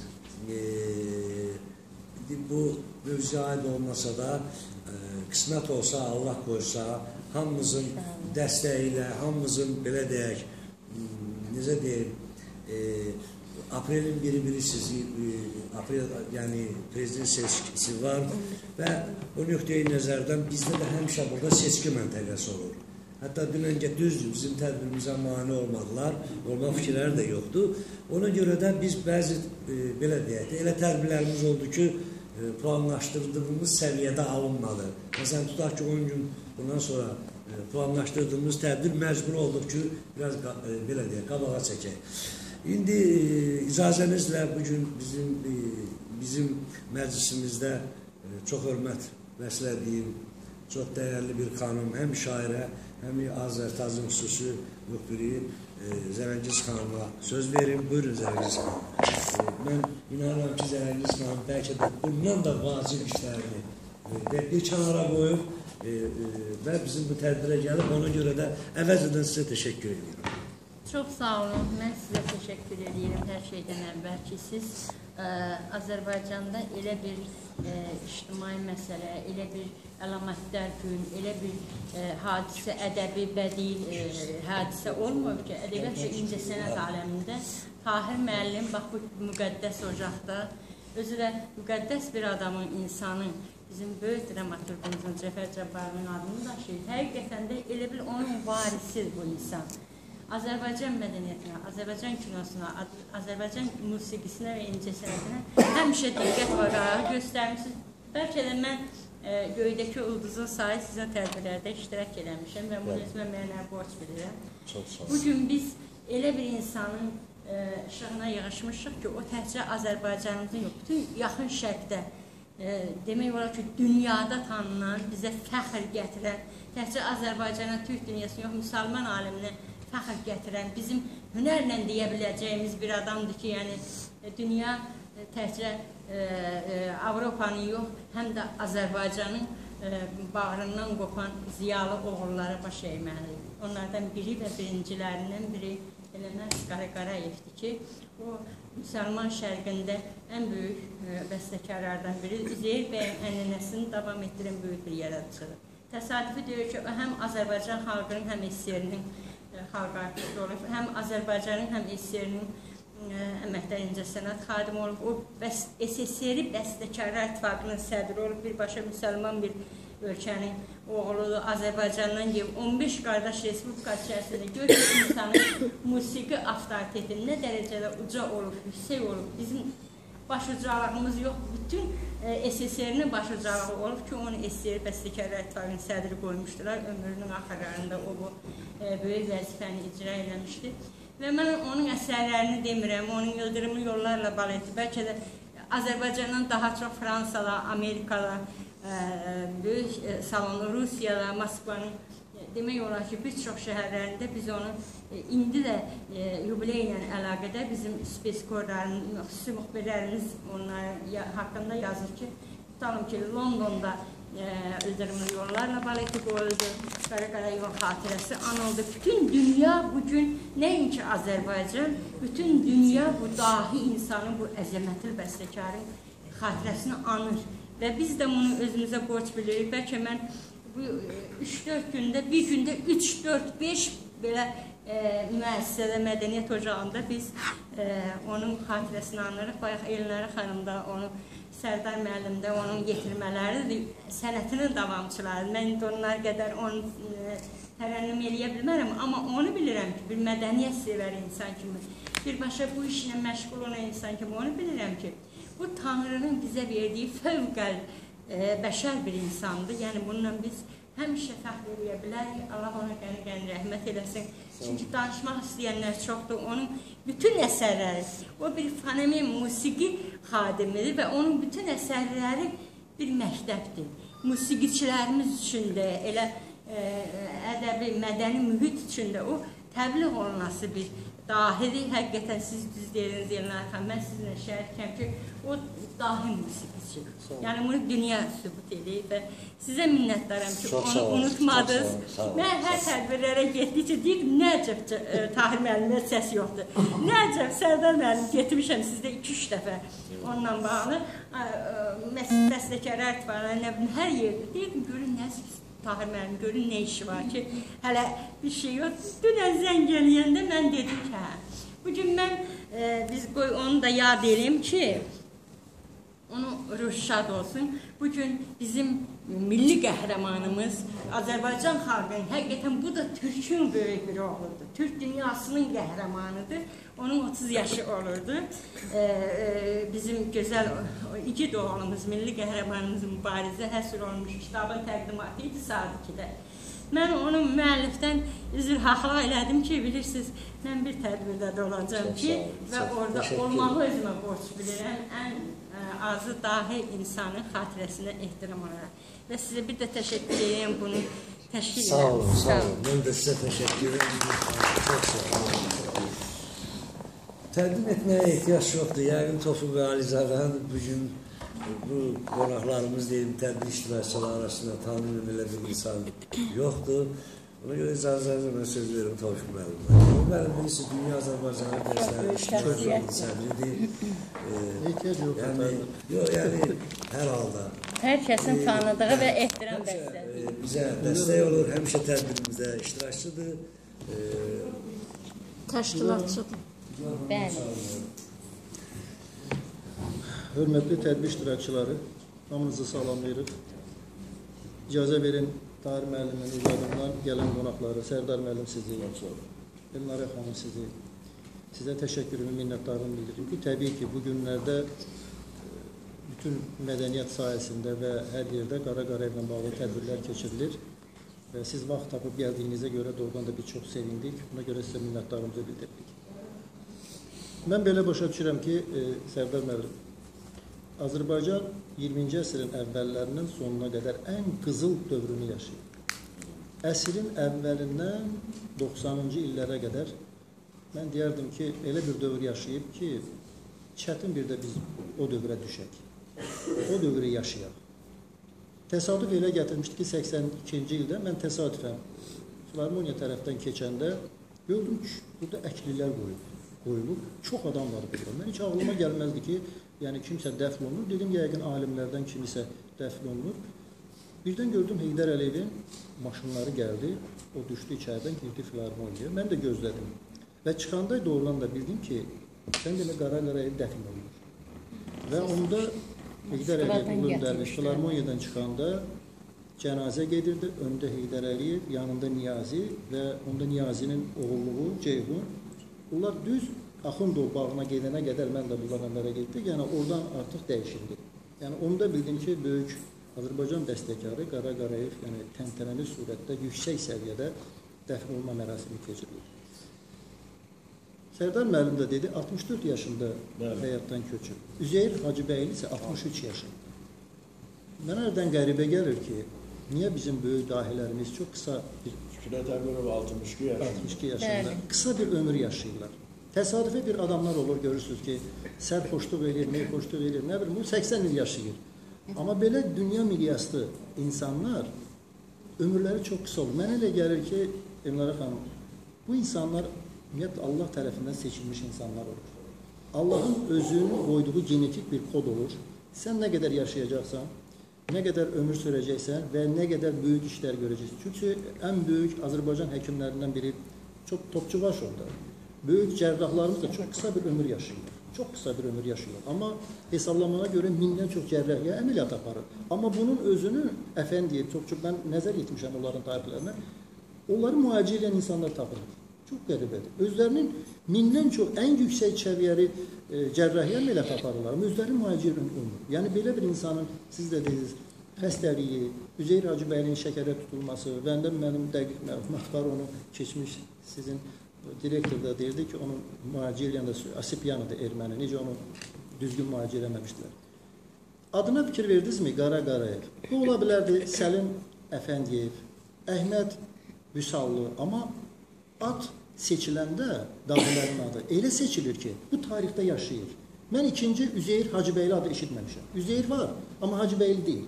bu mövzuya aid olmasa da, qismət olsa, Allah qoysa, hamımızın dəstəyi ilə, hamımızın belə deyək, necə deyim, aprelin biri bilirsiniz, aprel, yəni prezident seçkisi var və o nöqteyi nəzərdən bizdə də həmişə burada seçki məntəqəsi olur. Hətta dünən düzdür, bizim tədbirimizə mane olmadılar, olma fikirləri də yoxdur. Ona görə də biz bəzi, belə deyək, elə tədbirlərimiz oldu ki, planlaşdırdığımız səviyyədə alınmadı. Məsələn, tutaq ki, on gün bundan sonra planlaşdırdığımız tədbir məcbur olduq ki, biraz belə deyək, qabağa çəkək. İndi icazənizlə bugün bizim, bizim məclisimizdə çox hörmət vəslədiyim, çox dəyərli bir xanım, həm şairə, həm Azərtazın xüsusi müxbiri Zərəngiz xanıma söz verim. Buyurun Zərəngiz xanım. Mən inanıram ki, Zərəngiz xanım bəlkə də bundan da vacib işlərini bir kənara qoyub və bizim bu tədbirə gəlib, ona görə də əvvəlcədən sizə təşəkkür edirəm. Çox sağ olun. Mən sizə təşəkkür edirəm hər şeydən əvvəl ki, siz Azərbaycanda elə bir ictimai məsələ, elə bir əlamətdar gün, elə bir hadisə, ədəbi, bədii hadisə olmuyor ki, ədəbiyyat və incəsənət aləmində Tahir müəllim, bax bu müqəddəs ocaqda, özü də müqəddəs bir adamın, insanın, bizim böyük dramaturgumuzun Cəfər Cabbarının adını daşıyır. Həqiqətən də elə bir onun varisi bu insan. Azərbaycan mədəniyyətinə, Azərbaycan kinosuna, Azərbaycan musiqisinə və incəsənətinə həmişə diqqət və qərarı göstərmişsiniz. Bəlkə də mən Göydəki Ulduzun sayı sizin tədbirlərdə iştirak eləmişəm və bunu özümə mənə borc bilirəm. Bugün biz elə bir insanın işığına yığışmışıq ki, o təhcə Azərbaycanımızın yox, bütün yaxın şərqdə, demək olar ki, dünyada tanınan, bizə fəxr gətirən, təhcə Azərbaycana, Türk dünyasına yox, müsəlman aləminə fəxr gətirən, bizim hünərlə deyə biləcəyimiz bir adamdır ki, yəni dünya təhcə Avropanın yox, həm də Azərbaycanın bağrından qopan ziyalı oğullara baş əyməlidir. Onlardan biri və birincilərindən biri Elnara Qara Qarayevdir ki, o müsəlman şərqində ən böyük bəstəkarlardan biri, Üzeyir bəyin ənənəsini davam etdirən böyük bir yaradıcıdır. Təsadüfi deyir ki, o həm Azərbaycan xalqının, həm S S R-nin xalq artisti olub, həm Azərbaycanın, həm S S R-nin əməkdar incəsənət xadimi olub, o S S R-i bəstəkarlar ittifaqının sədri olub, birbaşa müsəlman bir ölkənin oğludur, Azərbaycandan gəlib, on beş qardaş Respublika içərisində gör ki, insanın musiqi avtoritetinin nə dərəcədə uca olub, yüksək olub. Bizim başucalığımız yox. Bütün S S R-nin başucalığı olub ki, onu S S R Bəstəkarlar İttifaqının sədri qoymuşdular. Ömrünün axırlarında o bu böyük vəzifəni icra eləmişdi. Və mən onun əsərlərini demirəm, onun Yıldırımlı Yollarla baleti, bəlkə də Azərbaycandan daha çox Fransala, Amerikala, böyük salonu Rusiyala, Moskvanın demək olar ki, bir çox şəhərlərində biz onu indi də yubiley ilə əlaqədar bizim speskorların, xüsusi müxbirlərimiz onlar haqqında yazır ki, tutalım ki, Londonda Yıldırımlı Yollarla baleti qoyuldu, Qara Qarayevin xatirəsi anıldı. Bütün dünya bugün, nəinki Azərbaycan, bütün dünya bu dahi insanın, bu əzəmətli bəstəkarın xatirəsini anır. Və biz də bunu özümüzə borc bilirik. Bəlkə mən bu üç dörd gündə, bir gündə üç dörd beş belə müəssisədə, mədəniyyət ocağında biz onun xatirəsini anırıq. Bayaq Elnara xanım da onu, Sərdar müəllim də onun yetirmələridir, sənətinin davamçıları. Mən də onlar qədər onu tərənnüm eləyə bilmərəm, amma onu bilirəm ki, bir mədəniyyət sevər insan kimi, birbaşa bu işlə məşğul olan insan kimi onu bilirəm ki, bu Tanrının bizə verdiyi fövqəl bəşər bir insandır. Yəni, bununla biz həmişə fəxr eləyə bilərik. Allah ona qəni-qəni rəhmət eləsin. Çünki danışmaq istəyənlər çoxdur. Onun bütün əsərləri, o bir fonemen musiqi xadimidir və onun bütün əsərləri bir məktəbdir. Musiqiçilərimiz üçün də, elə ədəbi, mədəni mühit üçün də o təbliğ olunası bir dahidir. Həqiqətən siz düz deyiriniz, Elnara xanım, mən sizinlə şərikəm ki, o dahi musiqiçi. Yəni, bunu dünya sübut edir və sizə minnətdaram ki, onu unutmadınız. Mən hər tədbirlərə getdikcə deyirdim, nəcəb Tahir müəllimə səs yoxdur. Nəcəb Sərdar müəllim getmişəm sizdə iki üç dəfə onunla bağlı. Bəstəkarlar İttifaqları, hər yerdə deyirdim, görün nəzir Tahir müəllim, görün nə işi var ki, hələ bir şey yox. Dünən zəng eləyəndə mən dedim ki, hə, bugün mən, biz qoy onu da yad edeyim ki, onu ruh şad olsun. Bugün bizim milli qəhrəmanımız, Azərbaycan xalqının, həqiqətən bu da Türkün böyük bir oğludur. Türk dünyasının qəhrəmanıdır. Onun otuz yaşı olurdu. Bizim gözəl iki doğulumuz, milli qəhrəmanımızın mübarizə həsr olmuş kitabın təqdimatı idi saat ikidə. Mən onu müəllifdən üzrxahlıq elədim ki, bilirsiniz, mən bir tədbirdə də olacağım ki, və orada olmağı özümə borc bilirəm. Ən azı dahi insanın xatirəsinə ehtiram olaraq. Və sizə bir də təşəkkür edirəm bunu təşkil edirəm. Sağ olun, sağ olun. Mən də sizə təşəkkür edirəm. Çox sağ olun. Təqdim etməyə ehtiyac yoxdur. Yəqin Tofiq və Alizadan bugün bu qonaqlarımız deyim, tədbir iştirakçıları arasında tanınan elə bir insan yoxdur. Ona görə icazənizlə mən söz verim Tofiq müəllimə. O mənim birisi Dünya Azərbaycanı dərsləri iştirakçıları səbridir. Ehtiyac yoxdur. Yox, yəni hər halda. Hər kəsin tanıdığı və ehtiram bəslədir. Bizə dəstək olur, həmişə tədbirimizdə iştirakçıdır. Təşkilatçıdır. Bəli. Hörmətli tədbir iştirakçıları, hamınızı salamlayırıq. İcazə verin, Tahir müəllimin icadından gələn qonaqları, Sərdar müəllim sizi, Elnara xanım sizi, sizə təşəkkürümü, minnətdarlığımı bildirim ki, təbii ki, bu günlərdə bütün mədəniyyət sahəsində və hər yerdə Qara Qarayevlə bağlı tədbirlər keçirilir və siz vaxt tapıb gəldiyinizə görə doğrudan da bir çox sevindik, buna görə sizə minnətdarlığımızı bildirdik. Mən belə başa düşürəm ki, Sərdar müəllim, Azərbaycan iyirminci əsrin əvvəllərinin sonuna qədər ən qızıl dövrünü yaşayıb. Əsrin əvvəlindən doxsanıncı illərə qədər mən deyərdim ki, elə bir dövr yaşayıb ki, çətin bir də biz o dövrə düşək, o dövrü yaşayaq. Təsadüf elə gətirmişdi ki, səksən ikinci ildə mən təsadüfən Filarmoniya tərəfdən keçəndə gördüm ki, burada əklilər qoyulub. qoyulub, çox adam var burada. Mən heç ağlıma gəlməzdi ki, yəni kimsə dəfn olunur. Dedim, yəqin alimlərdən kimisə dəfn olunur. Birdən gördüm Heydər Əliyevin maşınları gəldi, o düşdü içəridən, girdi Filarmoniyaya. Mən də gözlədim. Və çıxanda doğrudan da bildim ki, sən demək Qara Qarayev dəfn olunur. Və onda Heydər Əliyev göndərmiş Filarmoniyadan çıxanda cənazə gedirdi, öndə Heydər Əliyev, yanında Niyazi və onda Niyazinin oğulluğu Ceyhun. Bunlar düz Axundov bağına gedənə qədər mən də bunlarla bərabər getdik. Yəni oradan artıq dəyişildi. Yəni onu da bildim ki, böyük Azərbaycan bəstəkarı Qara Qarayev yəni təntənəli surətdə yüksək səviyyədə dəfn olunma mərasimi keçirilir. Sərdar müəllim də dedi, altmış dörd yaşında həyatdan köçüb. Üzeyir Hacıbəyli isə altmış üç yaşında. Mənə nədən qəribə gəlir ki, niyə bizim böyük dahilərimiz çox qısa bir Fikrət Əmirov altmış iki yaşında. altmış iki yaşında qısa bir ömür yaşayırlar. Təsadüfi bir adamlar olur, görürsünüz ki, sərxoşluq eləyir, meyxoşluq eləyir, nə bilim, bu səksən il yaşayır. Amma belə dünya miqyaslı insanlar ömürləri çox qısa olur. Mənə elə gəlir ki, Elnara xanım, bu insanlar ümumiyyətlə Allah tərəfindən seçilmiş insanlar olur. Allahın özünün qoyduğu genetik bir kod olur. Sən nə qədər yaşayacaqsan, nə qədər ömür sürəcəksən və nə qədər böyük işlər görəcəksən. Çünki ən böyük Azərbaycan həkimlərindən biri çox Topçubaşovdur. Böyük cərrahlarımız da çox qısa bir ömür yaşayırlar. Çox qısa bir ömür yaşayırlar. Amma hesablamana görə mindən çox cərrahiyyə əməliyyat aparır. Amma bunun özünü əfəndiyə, çox-çox mən nəzər etmişəm onların tarixlərinə. Onları müalicə edən insanlar tapılır. Çox qəribədir. Özlərinin mindən çox ən yüksək səviyyəli e, cərrahiyyə əməliyyat aparırlar. Amma özləri müalicə olunur. Yəni belə bir insanın, siz də dediniz, xəstəliyi, Üzeyir Hacıbəylinin şəkərə tutulması, bəndə mənim dəqiq məlumat var, onu keçmiş sizin direktor da deyirdi ki, onun müalicə eləyəndə Asipyanıdır erməni, necə onu düzgün müalicə eləməmişdilər. Adına fikir verdinizmi? Qara Qarayev. Bu ola bilərdi Səlim Əfəndiyev, Əhməd Vüsallı, amma ad seçiləndə dahilərin adı elə seçilir ki, bu tarixdə yaşayır. Mən ikinci Üzeyir Hacıbəyli adı eşitməmişəm. Üzeyir var, amma Hacıbəyli deyil.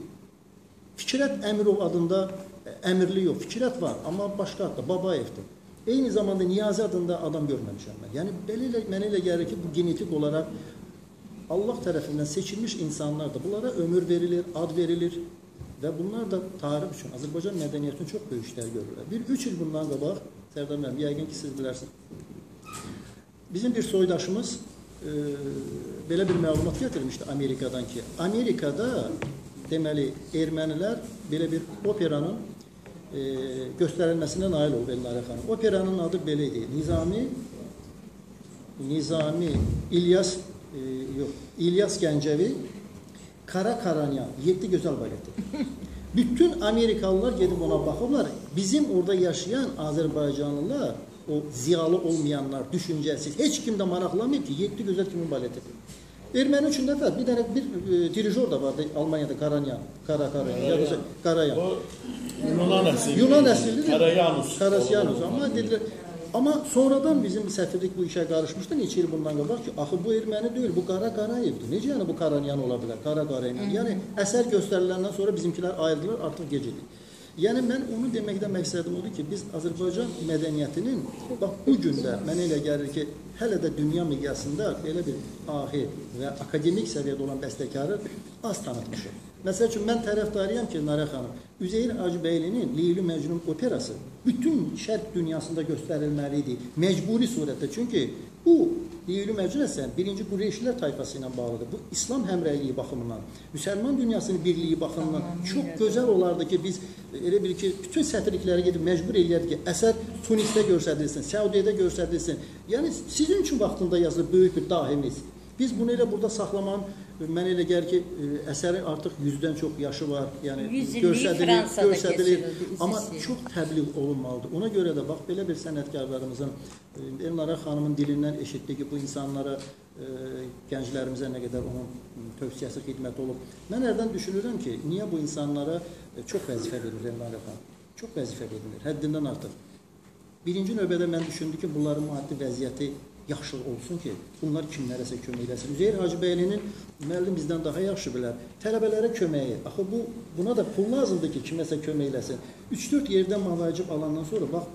Fikrət Əmirov adında Əmirli yox, Fikrət var, amma başqa adda Babayevdir. Eyni zamanda Niyazi adında adam görməmişəm mən. Yəni, belə mənə elə gəlir ki, bu genetik olaraq Allah tərəfindən seçilmiş insanlar da bunlara ömür verilir, ad verilir və bunlar da tarix üçün, Azərbaycan mədəniyyəti üçün çox böyük işlər görürlər. Bir üç il bundan qabaq, Sərdar müəllim, yəqin ki, siz bilərsiniz, bizim bir soydaşımız e, belə bir məlumat gətirmişdi Amerikadan ki, Amerikada deməli, ermənilər belə bir operanın e, göstərilməsinə nail oldu Elnarə xanım. Operanın adı belə idi, Nizami, Nizami, İlyas, e, yox, İlyas Gəncəvi, Kara Karanyan, yeddi gözəl baleti. Bütün Amerikalılar gedib ona baxıblar. Bizim orada yaşayan Azərbaycanlılar, o ziyalı olmayanlar, düşüncəsiz, heç kim də maraqlanmıyor ki, yeddi gözəl kimin baletidir. Erməni üçün də bir dənə bir e, dirijor da vardı Almanyada, Karanyan, Kara Karanyan, ya da Karayan. O Yunan əsilli. Yunan əsillidir. Karayanus. Karayanus. Amma dedilər, amma sonradan bizim səfirlik bu işə qarışmışdı, neçə il bundan qabaq ki, axı bu erməni deyil, bu Qara Qarayevdir. Necə yəni bu Karanyan ola bilər, Qara Qarayev? Yəni əsər göstəriləndən sonra bizimkilər ayrılır, artıq gecidir. Yəni mən onu deməkdən məqsədim odur ki, biz Azərbaycan mədəniyyətinin bax bu gündə mənə elə gəlir ki, hələ də dünya miqyasında elə bir ahir və akademik səviyyədə olan bəstəkarı az tanıtmışıq. Məsəl üçün, mən tərəfdarıyam ki, Narə xanım, Üzeyir Hacıbəylinin Leyli Məcnun operası bütün şərq dünyasında göstərilməli idi, məcburi surətdə. Çünki bu Leyli Məcnun əsən birinci Qureyşlər tayfası ilə bağlıdır. Bu, İslam həmrəyliyi baxımından, müsəlman dünyasının birliyi baxımından çox gözəl olardı ki, biz elə bil ki, bütün sətirlikləri gedib məcbur eləyərdi ki, əsər Tunisdə göstərilsin, Səudiyyədə göstərilsin. Yəni, sizin üçün vaxtında yazılır böyük bir dahimiz. Biz bunu elə burada saxlaman, mən elə gəlir ki, əsəri artıq yüzdən çox yaşı var, yəni göstərilir, göstərilir, amma çox təbliğ olunmalıdır. Ona görə də, bax, belə bir sənətkarlarımızın, Elnara xanımın dilindən eşitdi ki, bu insanlara, e, gənclərimizə nə qədər onun tövsiyəsi xidməti olub. Mən hərdən düşünürəm ki, niyə bu insanlara çox vəzifə verilir Elnara xanım? Çox vəzifə verilir, həddindən artıq. Birinci növbədə mən düşündüm ki, bunların maddi vəziyyəti yaxşı olsun ki, bunlar kimlərəsə kömək eləsin. Üzeyir Hacıbəylinin müəllim bizdən daha yaxşı bilər. Tələbələrə köməyi. Axı bu, buna da pul lazımdır ki, kiməsə kömək eləsin. üç dörd yerdən mavacib alandan sonra, bax,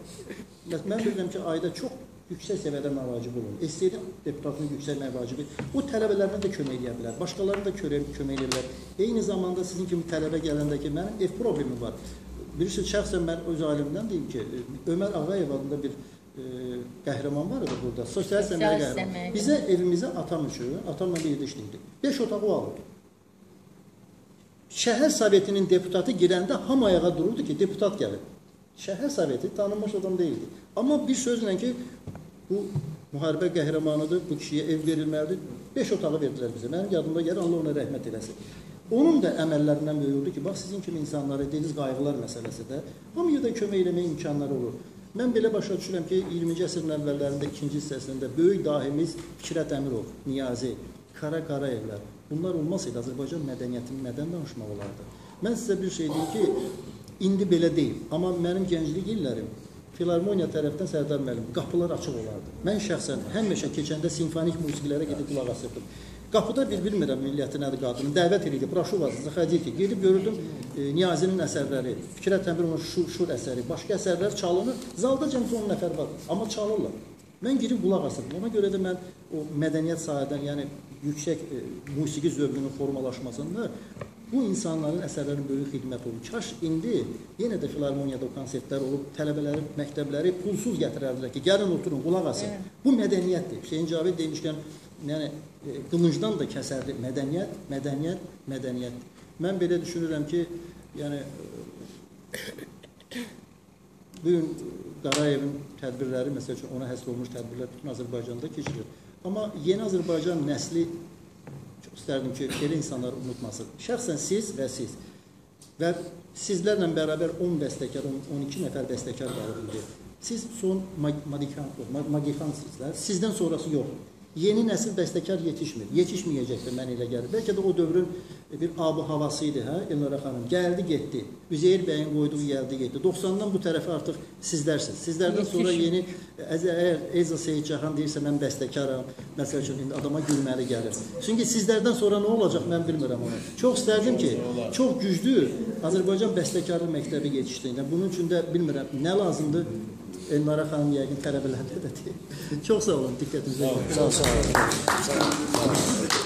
mən bilirəm ki, ayda çox yüksək səviyyədə mavacib olur. S S R deputatının yüksək məvacibi. O tələbələrlə də kömək eləyə bilər. Başqalarına da kömək eləyə bilər. Eyni zamanda sizin kimi tələbə gələndə ki, mənim ev problemi var. Birisi şəxsən mən öz alimdən deyim ki, Ömər Ağayev adında bir e, qəhrəman var idi burada. Sosial səmərə qəhrəman. Bizə evimizə atam üçün, atamla bir yerdə işləyirdi. beş otağı o alırdı. Şəhər Sovetinin deputatı girəndə ham ayağa dururdu ki, deputat gəlir. Şəhər Soveti tanınmış adam deyildi. Amma bir sözlə ki, bu müharibə qəhrəmanıdır, bu kişiyə ev verilməlidir. Beş otağı verdilər bizə. Mənim yadımda gəlir, Allah ona rəhmət eləsin. Onun da əməllərindən böyük oldu ki, bax sizin kimi insanlara dediğiniz qayğılar məsələsi də hamıya da kömək eləmək imkanları olur. Mən belə başa düşürəm ki, iyirminci əsrin əvvəllərində, ikinci hissəsində böyük dahimiz Fikrət Əmirov, Niyazi, Kara Qarayevlər, bunlar olmasaydı Azərbaycan mədəniyyətini nədən danışmaq olardı? Mən sizə bir şey deyim ki, indi belə deyil, amma mənim gənclik illərim Filarmoniya tərəfdən Sərdar müəllim, qapılar açıq olardı. Mən şəxsən həmişə keçəndə simfonik musiqilərə gedib qulaq asırdım. Qapıda bir bilmirəm milliyyəti nədir qadının, dəvət edirdi, broşuvasınızı xəditi. Gedib görürdüm e, Niyazinin əsərləri, Fikrət Əmirovun şur, şur əsəri, başqa əsərlər çalınır. Zalda cəmsi on nəfər var, amma çalırlar. Mən girib qulaq asırdım. Ona görə də mən o mədəniyyət sahədən, yəni yüksək e, musiqi zövqünün formalaşmasında bu insanların əsərlərinin böyük xidmət olur. Kaş indi yenə də Filarmoniyada o konsertlər olub, tələbələri, məktəbləri pulsuz gətirərdilər ki, gəlin oturun, qulaq asın. Evet. Bu mədəniyyətdir. Hüseyin Cavid demişkən, yəni e, qılıncdan da kəsərdi. Mədəniyyət, mədəniyyət, mədəniyyət. Mən belə düşünürəm ki, yəni bu gün Qarayevin tədbirləri, məsəl üçün ona həsr olmuş tədbirlər bütün Azərbaycanda keçirir. Amma yeni Azərbaycan nəsli çox istərdim ki, belə insanları unutmasın. Şəxsən siz və siz və sizlərlə bərabər on bəstəkar, on iki nəfər bəstəkar var idi. Siz son magikansınızlar, sizdən sonrası yox. Yeni nəsil bəstəkar yetişmir, yetişməyəcəkdir mən elə gəlir. Bəlkə də o dövrün bir ab-ı havası idi, hə, Elnara xanım. Gəldi, getdi. Üzeyir bəyin qoyduğu gəldi, getdi. doxsandan bu tərəfə artıq sizlərsiniz. Sizlərdən sonra yeni, əgər Elza Seyidcahan deyirsə, mən bəstəkaram, məsəl üçün, indi adama gülməli gəlir. Çünki sizlərdən sonra nə olacaq, mən bilmirəm onu. Çox istərdim ki, çox güclü Azərbaycan bəstəkarlı məktəbi yetişdiyində. Bunun üçün də bilmirəm, nə lazımdır? Elnara xanım yəqin tələbələrdə də deyil. Çox sağ olun, diqqətinizə yox. Sağ olun. Sağ olun.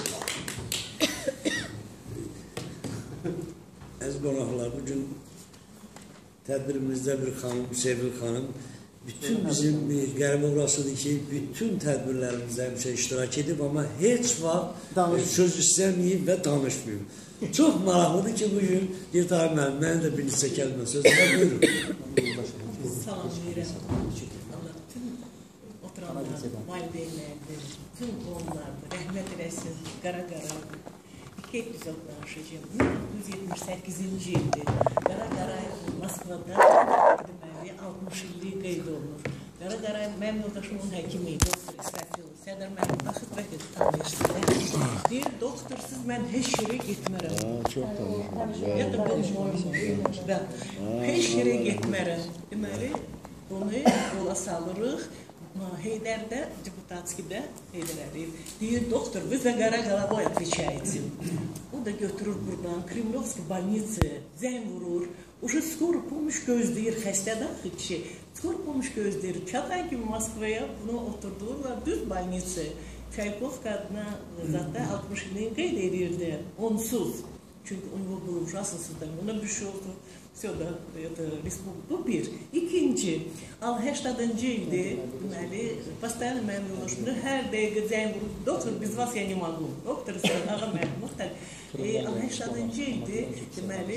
Əziz qonaqlar, bugün tədbirimizdə bir xanım, Sevil xanım, bütün bizim qəribə orasıdır ki, bütün tədbirlərimizdə həmişə iştirak edib, amma heç vaxt söz istəməyib və danışmayıb. Çox maraqlıdır ki, bugün bir tarih mənim, mənim də bir neçə kəlmə sözlər buyurun. Salamlayıram. Allah bütün oturanlar, valideynlərdir, bütün qohumlardır, rəhmət eləsin, qara-qara. İki epizod danışacağım. bin doqquz yüz yetmiş səkkizinci ildir. Qara-Qarayev Moskvada deməli altmış illik qeyd olunur. Qara-Qarayev mənim yoldaşım onun həkimi idi, doktor İsrafil. Sədər mənim baxıb bəlkə tanıyırsınız. Deyir, doktorsuz mən heç yerə getmərəm. Çox tanışım. Ya da benim boyum. Heç yerə getmərəm. Deməli, bunu yola salırıq. Heydərdə, deputatskidə Heydər Əliyev deyir, doktor, вы за гора-головой отвечаете. O da götürür buradan, Kremlovski больницы, zəng vurur. Уже skor pomoş gözləyir, xəstədən kişi. Skor pomoş gözləyir. Çatan kimi Moskvaya bunu oturdurlar, düz больницы. Çaykovka adına zaten altmış ilin qeyd edirdi, onsuz. Çünkü onu bu ужасно создание, ona bir şey oldu. Все, да, это республика. Bu bir. İkinci, сексəndəncı ildə, deməli, постоянно mənim yoldaşımda hər dəqiqə zəng vurur. Doktor, без вас я не могу. Doktor, ağa mənim, muhtar. сексəndəncı ildə, deməli,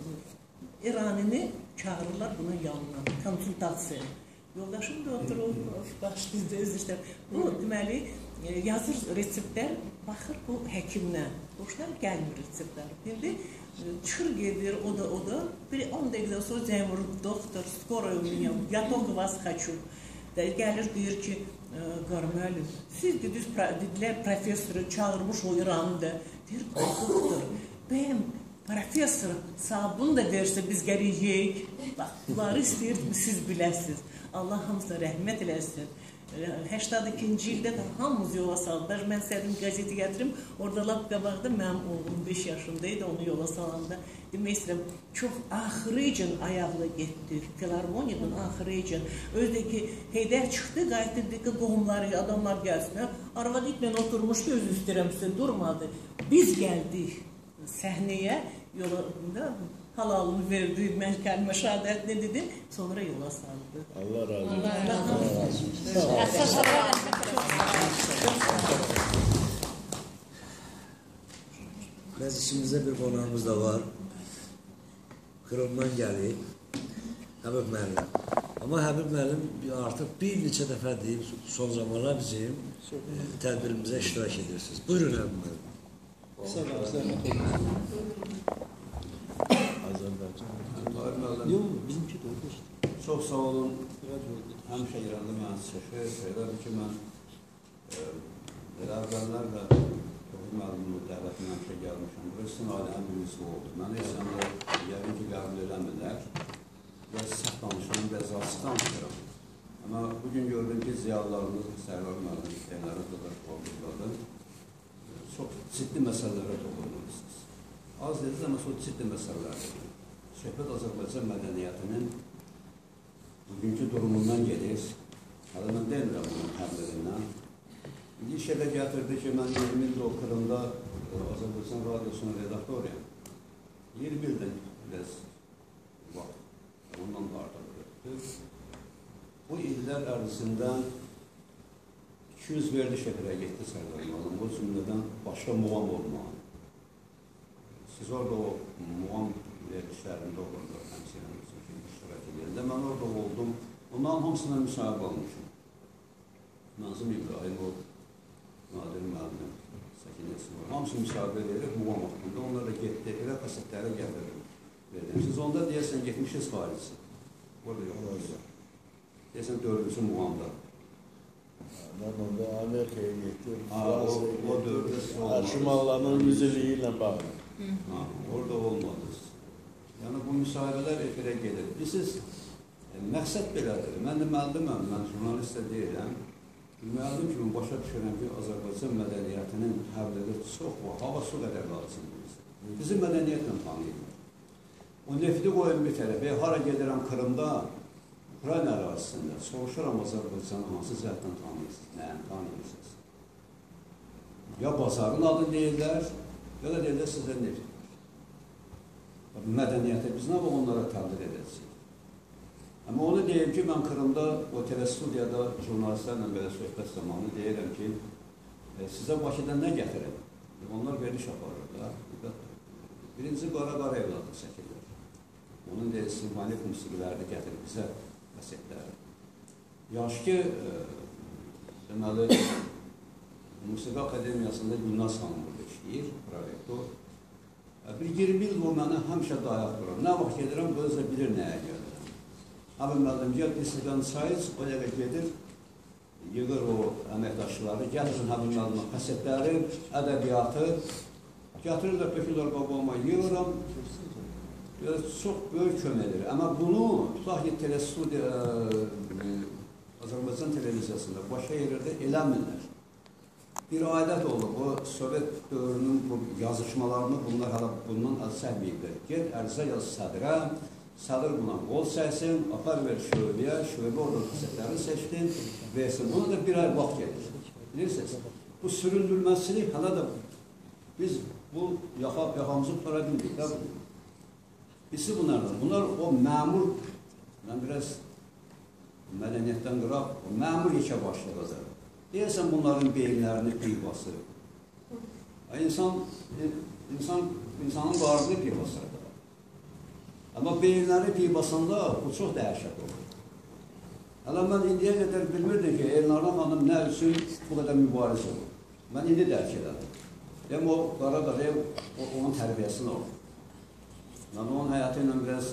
İranini çağırırlar bunun yanına, konsultasiya. Yoldaşım da oturur, başlayır, öz işlər. Bu, deməli, yazır reseptlər, baxır bu həkimdən. Boşlar gəlmir reseptlər. İndi çıxır gedir, o da, o da. Bir on dəqiqə sonra zəng vurur, doktor, skoro у меня, я только вас хочу. Gəlir, deyir ki, Qara müəllim, siz dedilər, professoru çağırmış o İran'da. Deyir, doktor, benim professor sabun da versə biz gələyik. Bax, bunları istəyirdim, siz biləsiniz. Allah hamısına rəhmət eləsin. səksən ikinci ildə də hamımız yola saldılar. Mən istədim qəzeti gətirim. Orada lap qabaqda mənim oğlum beş yaşındaydı, onu yola salanda. Demək istəyirəm, çox axırıcın ayaqla getdi. Filarmoniyadan axırıcın. Özdəki Heydər çıxdı, qayıtdı, dedi ki, qohumları, adamlar gəlsin. Arvadiklə oturmuşdu, özü istəyirəm sizə durmadı. Biz gəldik səhnəyə, yola halalını verdi, mən kəlmə şəhadət ne dedim, sonra yola saldı. Allah razı olsun. Məclisimizdə bir qonağımız da var. Kırımdan gəlir. Həbib müəllim. Amma Həbib müəllim artıq bir neçə dəfə deyib, son zamanlar bizim e, tədbirimizə iştirak edirsiniz. Buyurun Həbib müəllim. Yox, bizimki də oldu. Çox sağ olun. Həmişə İranda mənə çəkir. Söylədir ki, mən elə əvvəllər də Həbib müəllimin dəvətinə həmişə gəlmişəm. Burası ailənin birisi oldu. Məni heç səndə yəqin ki, qəbul eləmirlər. Biraz sıx danışıram, biraz açıq danışıram. Amma bugün gördüm ki, ziyalılarımız, Sərdar müəllim işləyənləri qədər olduqlardır. Çox ciddi məsələlərə toxunursunuz. Az dediniz, amma çox ciddi məsələlərdir. Söhbət Azərbaycan mədəniyyətinin bugünkü durumundan gedir. Hələ mən demirəm bunun təbliğindən. İndi iş elə gətirdi ki, mən iyirmi ildir o Kırımda Azərbaycan radyosunun redaktoruyam. iyirmi ildir biraz vaxt. Ondan da artıq. Bu illər ərzində iki yüz veriliş efirə getdi Sərdar müəllim. Bu cümlədən başqa muğam olmalı. Siz orada o muğam verilişlərində olurdu, həmsiyyanız üçün iştirak edildi. Mən orada oldum. Onların hamısına müsahibə almışım. Nazım İbrahim, o Nadir müəllim, Səkinəsi var. Hamısı müsahibə verib muğam haqqında. Onlar da getdi, elə kasetlərə gətirir. Siz onda deyəsən getmişiz xarici. Orada yox. Deyəsən dördüncü muğamda. Mən onda Amerikaya getdim. O dördü Şimalların yüzülüyü ilə bağlı. Orada olmadınız. Yəni bu müsahibələr efirə gedir. Bilirsiniz, məqsəd belədir. Mən də müəlliməm, mən jurnalist də deyirəm. Müəllim kimi başa düşürəm ki, Azərbaycan mədəniyyətinin təbliği çox var, hava su qədər lazımdır. Bizim mədəniyyətlə tanıyırlar. O nefti qoyun bir tərəfə, hara gedirəm Kırımda, Ukrayna ərazisində, soruşuram Azərbaycanı hansı zətdən tanıyırsınız, nəyəni tanıyırsınız? Ya bazarın adını deyirlər, ya da deyirlər sizə neft var. Mədəniyyətə biz nə var onlara təbliğ edəcəyik. Amma onu deyim ki, mən Kırımda o telestudiyada jurnalistlərlə belə söhbət zamanı deyirəm ki, sizə Bakıda nə gətirəm? Onlar veriliş aparırlar. Birinci qara qara evladı çəkirlər. Onun deyil, simfonik musiqilərini gətirir bizə kasetləri. Yaş ki, deməli, Musiqi Akademiyasında Gülnaz xanım burada işləyir, prorektor. Bir iyirmi il o mənə həmişə dayaq durur. Nə vaxt gedirəm, özlə bilir nəyə gəlirəm. Həbib müəllim, gəl bir siqanı çayız, o dəqiqə gedir, yığır o əməkdaşları, gətirin Həbib müəllimə kasetləri, ədəbiyyatı, gətirirlər, tökürlər babama, yığıram. Çox böyük kömək edir. Amma bunu, tutaq ki, telestudiya, Azərbaycan televiziyasında başqa yerlərdə eləmirlər. Bir adət olub, o Sovet dövrünün bu yazışmalarını bunlar hələ bundan az səhməyiblər. Ged, ərizə yaz sədrə, sədr buna qol səhsin, apar ver şöbəyə, şöbə orada kasetləri seçdin, versin. Buna da bir ay vaxt gedir. Bilirsiniz, bu süründürməsini hələ də biz bu yaxamızı tutara bildik. Birisi bunlardan. Bunlar o məmur, mən biraz mədəniyyətdən qıraq, o məmur yekə başlayacaq. Deyəsən bunların beyinlərini piy basır. İnsan, insan, insanın varlığı piy basır. Amma beyinləri piy basanda o çox dəhşət olur. Hələ mən indiyə qədər bilmirdim ki, Elnara xanım nə üçün bu qədər mübariz olur. Mən indi dərk edədim. Deyəm, o qara qara onun tərbiyəsini olur. Mən onun həyatı ilə biraz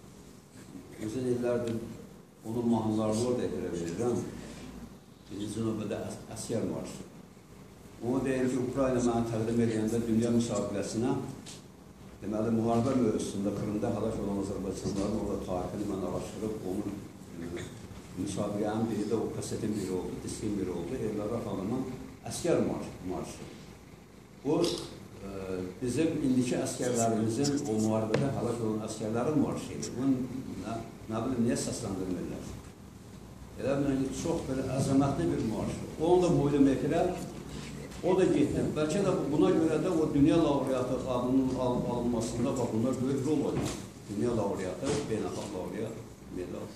uzun illərdir onun mahnılarını orada efirə verirəm. Birinci növbədə əsgər marşı. Onu deyir ki, Ukrayna mənə təqdim edəndə dünya müsabiqəsinə deməli, müharibə mövzusunda Kırımda həlak olan Azərbaycanların orada tarixini mən araşdırıb onun müsabiqənin biri də o kasetin biri oldu, diskin biri oldu. Elnara xanımın əsgər marşı. Bu, bizim indiki əskərlərimizin o müharibədə həlak olan əskərlərin marşı idi. Bunun, nə bilim, niyə səsləndirmirlər? Elə bilin, çox belə əzəmətli bir marşdır. Onu da boydum efirə, o da getdi. Bəlkə də buna görə də o dünya laureatı adının alınmasında bax, bunlar böyük rol oynar. Dünya laureatı, beynəlxalq laureat, medal.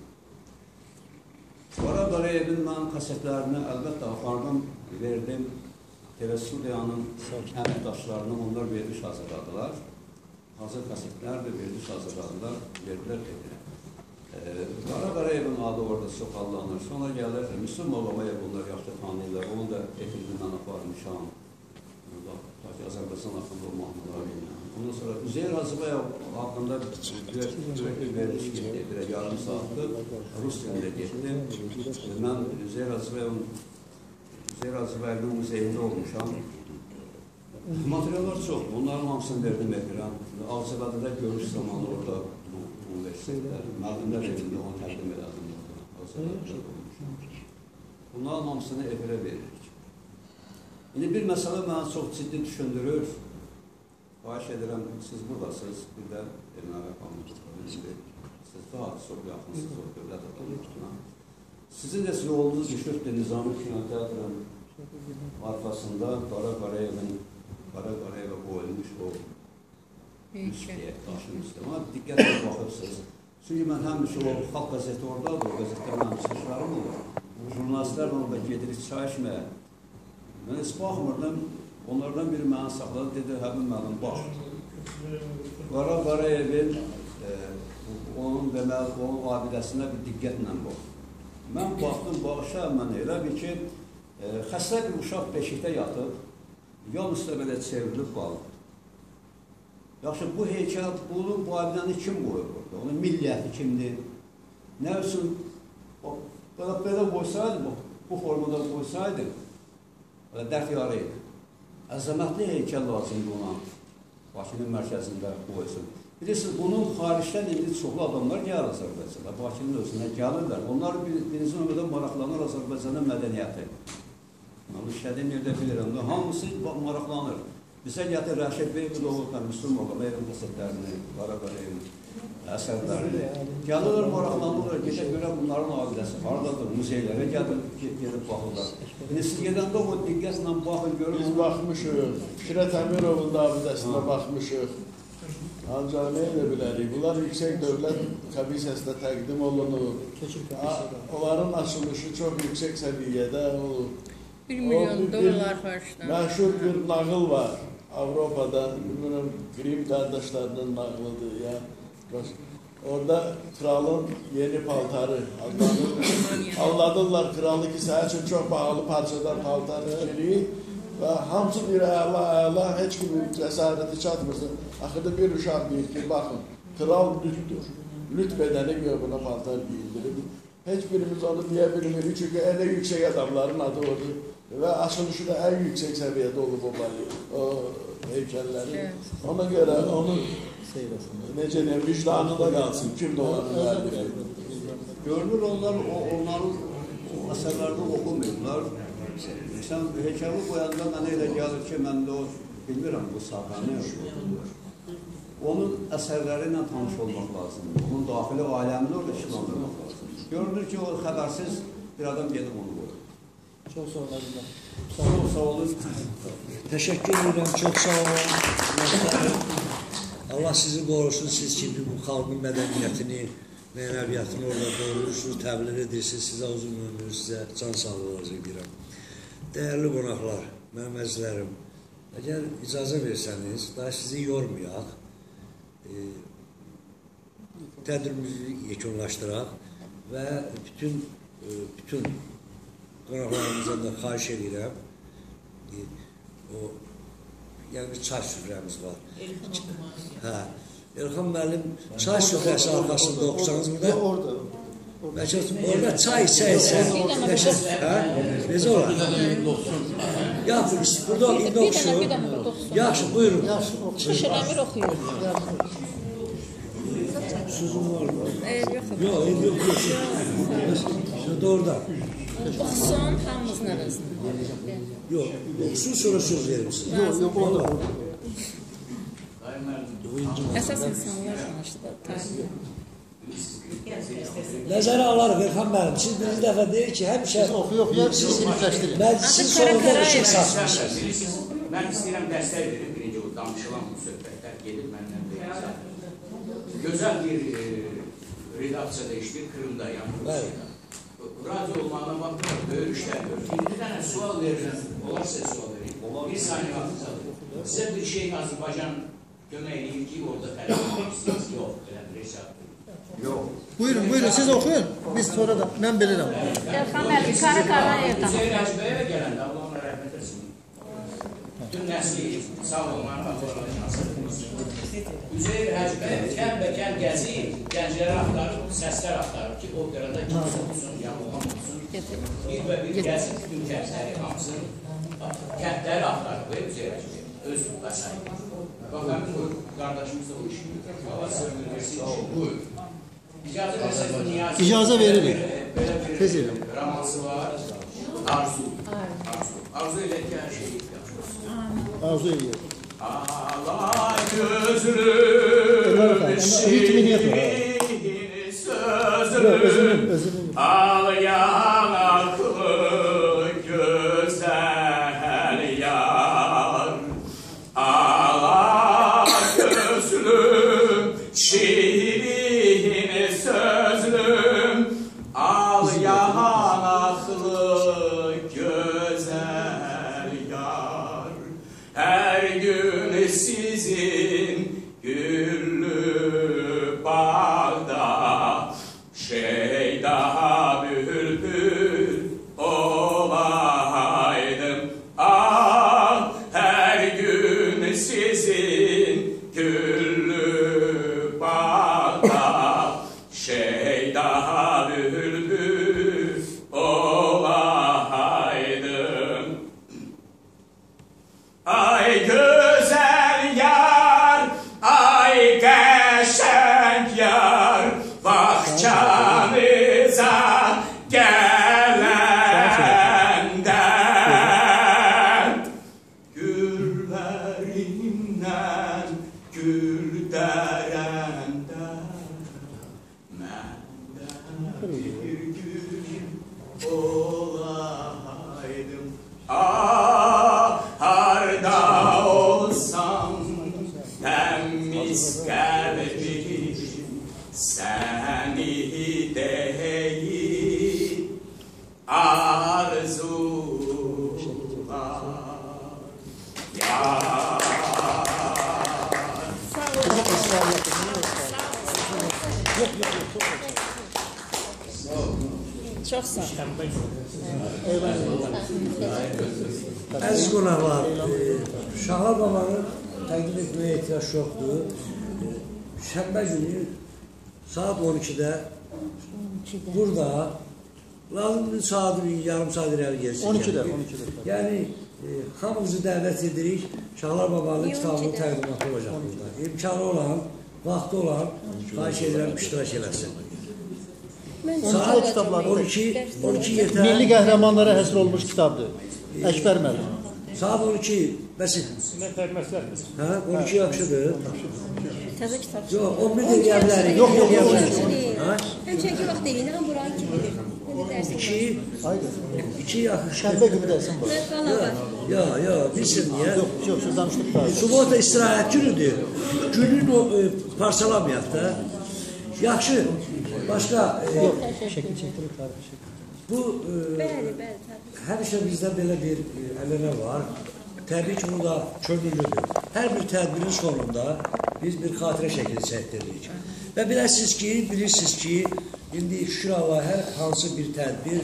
Qara Qarayevin mən kasetlərini əlbəttə apardım, verdim. Telestudiyanın əməkdaşlarına onlar veriliş hazırladılar. Hazır kasetlər də veriliş hazırladılar, verdilər edirəm. Qara Qarayevin adı orada çox allanır. Sonra gəlir, Müslüm Ağabayev bunlar yaxşı tanıyırlar. Onu da efirdindən aparmışam. Azərbaycan haqqında mahnıları ilə. Ondan sonra Üzeyir Hacıbayev haqqında bir veriliş getdi, bir yarım saatdır Rus dilində getdi. Mən Üzeyir Hacıbayevin Üzeyir Hacıbayevin muzeyində olmuşam. Materiallar çox, onların hamısını verdim efirəm. Ağzıbadıda görüş zamanı orada universitetlər, müəllimlər evində onu təqdim elədim. Ağzıbadıda olmuşam. Bunların hamısını efirə veririk. İndi bir məsələ mənə çox ciddi düşündürür. Xahiş edirəm, siz buradasınız, bir də Elnara xanım, siz daha çox yaxınsınız o dövlət adamlarına. Sizin də yolunuz düşürdü Nizami Kinoteatrın arxasında Qara Qarayevin, Qara Qarayevə qoyulmuş o üstəyə, daşın üstə. Ona diqqətlə baxırsınız. Çünki mən həmişə o xalq qəzeti oradadır, o qəzetdə mənim çıxışlarım olur. Jurnalistlər orada gedirik çay içməyə. Mən heç baxmırdım, onlardan biri mənə saxladı, dedi, həbim mənim, bax. Qara Qarayevin, onun deməli, onun abidəsinə bir diqqətlə bax. Mən baxdım, bağışa mən elə bir ki, xəstə bir uşaq beşikdə yatıb, yan üstə belə çevrilib qalıb. Yaxşı, bu heykəl, bunu, bu abidəni kim qoyur burada? Onun milliyyəti kimdir? Nə üçün, belə qoysaydı, bu formada qoysaydı, dərd yarı idi. Əzəmətli heykəl lazımdır ona, Bakının mərkəzində qoysun. Bilirsiniz, bunun xaricdən indi çoxlu adamlar gəlir Azərbaycanda, Bakının özünə gəlirlər. Onlar birinci növbədə maraqlanır Azərbaycanın mədəniyyəti. Onu işlədiyim yerdə bilirəm, hamısı maraqlanır. Bizə gətir Rəşid Beyqudovun, Müslüm Ağabeyevin qəsətlərini, Qara Qarayevin əsərlərini. Gəlirlər, maraqlanırlar, gecə görə bunların abidəsi haradadır, muzeylərə gedib baxırlar. İndi siz gedəndə o diqqətlə baxın, görün. Biz baxmışıq, Fikrət Əmirovun da abidəsinə baxmışıq. Ancaq nə edə bilərik? Bunlar yüksək dövlət komissiyasında təqdim olunur. Onların açılışı çox yüksək səviyyədə olur. Bir milyon dollar xarşdan. Məşhur bir nağıl var Avropada, Qrim qardaşlarının nağılıdır. Orada kralın yeni paltarı adlanır. Anladırlar kralı ki, səhər üçün çox bahalı parçadan paltar verir və hamısı bir əla-əla, heç kimi cəsarəti çatmırsın. Axırda bir uşaq deyir ki, baxın, kral lütdür. Lütf edəni görə buna paltar giyindirir. Heç birimiz onu deyə bilmirik, çünki elə yüksək adamların adı odur. Və açılışı da ən yüksək səviyyədə olub o heykəlləri. Ona görə onun necə deyəm, vicdanında qalsın, kimdə olan müəllifi. Görünür, onlar onların əsərlərini oxumuyurlar. Sən heykəli qoyanda mənə elə gəlir ki, mən də o, bilmirəm bu sahəni. Onun əsərləri ilə tanış olmaq lazımdır. Onun daxili aləmini orada işlandırmaq lazımdır. Görünür ki, o xəbərsiz bir adam gedib onu qoyur. Çox sağ olun. Çox sağ olun. Təşəkkür edirəm, çox sağ olun. Allah sizi qorusun, siz kimi bu xalqın mədəniyyətini, mənəviyyatını orada qoruyursunuz, təbliğ edirsiniz, sizə uzun ömür, sizə can sağlığı arzu edirəm. Dəyərli qonaqlar, mənim əzizlərim, əgər icazə versəniz, daha sizi yormayaq, tədbirimizi yekunlaşdıraq və bütün bütün qonaqlarımızdan da xahiş edirəm, o yəni bir çay süfrəmiz var. Hə, Elxan müəllim çay süfrəsi arxasında oxusanız burada. Orada. Bəlkə orada çay içə-içə. Hə? Necə olar? Yaxşı, burada indi oxuşur. Yaxşı, buyurun. Şişələmir oxuyur. Sözüm var mı? Yox, yox, indi yox. Şimdi orada. Oxusun, hamımızın arasında. Yox, oxusun, sonra söz verir misiniz? Yox, yox, orada. Əsas insanlar danışdı. Nəzərə alarıq Elxan müəllim. Siz birinci dəfə deyir ki, həmişə oxuyub, siz sinifləşdirin. Məclisin sonunda ışıq saçmışsınız. Mən istəyirəm dəstək verim, birinci bu danışılan bu söhbətlər gedib məndən verirsə. Gözəl bir redaksiyada işləyir, Kırımda, yəni Rusiyada. Radyo olmağına baxmıyor, böyük işlər görür. Bir dənə sual verirəm, olarsa sual vereyim. Bir saniye vaxtınız alır. Sizə bir şey Azərbaycan kömək edeyim ki, orada fərq etmək istəyiniz. Yox, elə bir hesab. Yox. Buyurun, buyurun siz okuyun. Biz sonra da ben bilirim. Elxan müəllim, Qara Qarayev. Üzeyir Hacıbəyə gələndə, Allah'ına rəhmət etsin. Bütün nəsli sağ olmayan Üzeyir Hacıbəyə kənd və kənd gəzir, gəncləri axtarır, səslər axtarır ki, o qırada kimsə olsun, yanılğan olsun. Bir və bir gəzir, bütün kəndləri, hamısını, kəndləri axtarır, Üzeyir Hacıbəyə, öz vəsayı. Bax, həmin bu qardaşımız da o işi, Allah sövgürləsi işi, buyur. İcazə versək, Niyazi. İcazə veririk. Belə bir romansı var. Arzu. Arzu elə ki, hər şey yapıyorsun. Arzu ediyor. Allah gözlüm şirin sözlüm ağlayan aklı güzel yar. Allah gözlüm şirin sözlüm ağlayan aklı güzel yar. Her gün sizin güllü bağda şey daha bülbül olaydım. Ah, her gün sizin güllü bağda şey daha bülbül olaydım. Ay güzel yar, ay qəşəng yar, bağçanıza gələndə güllərindən gül dərəndə məndən bir gün olaydım. Ah, harda olsam təmiz qəlbim səni deyil arzular. Yar. Çox sağ ol. Əziz qonaqlar, Şahlar babanı təqdim etməyə ehtiyac yoxdur. Şənbə günü saat on ikidə burada lazımdır saat yarım saat irəli gelsin. on ikidə, on ikidə. Yəni, e, hamımızı dəvət edirik. Şahlar babanın kitabının təqdimatı olacaq burada. İmkanı olan, vaxtı olan, xahiş edirəm, iştirak eləsin. Saat on iki, on iki yetər. Milli qəhrəmanlara həsr olmuş kitabdır. Əkbər müəllim. Saat on iki, bəsin. Hə, on iki yaxşıdır. Təzə kitab. Yox, on bir deyə bilərik. Yox, yox, yox. Həmçəki vaxt deyil, hamı buranı kim bilir? İki, iki yaxşı. Şənbə günü dərsin var. Yox, yox, bilsin niyə? Yox, yox, siz danışdıq da. Subota istirahət günüdür. Günün o e, parçalamayaq da. Yaxşı, başqa... E, yox, şəkil çəkdirik, tarif şəkil. Bu, e, Bəli, bəli, tabii. həmişə bizdə belə bir e, ələnə var. Təbii ki, bu da könüllüdür. Hər bir tədbirin sonunda biz bir xatirə şəkili çəkdiririk. Və biləsiniz ki, bilirsiniz ki, indi şükür Allah hər hansı bir tədbir e,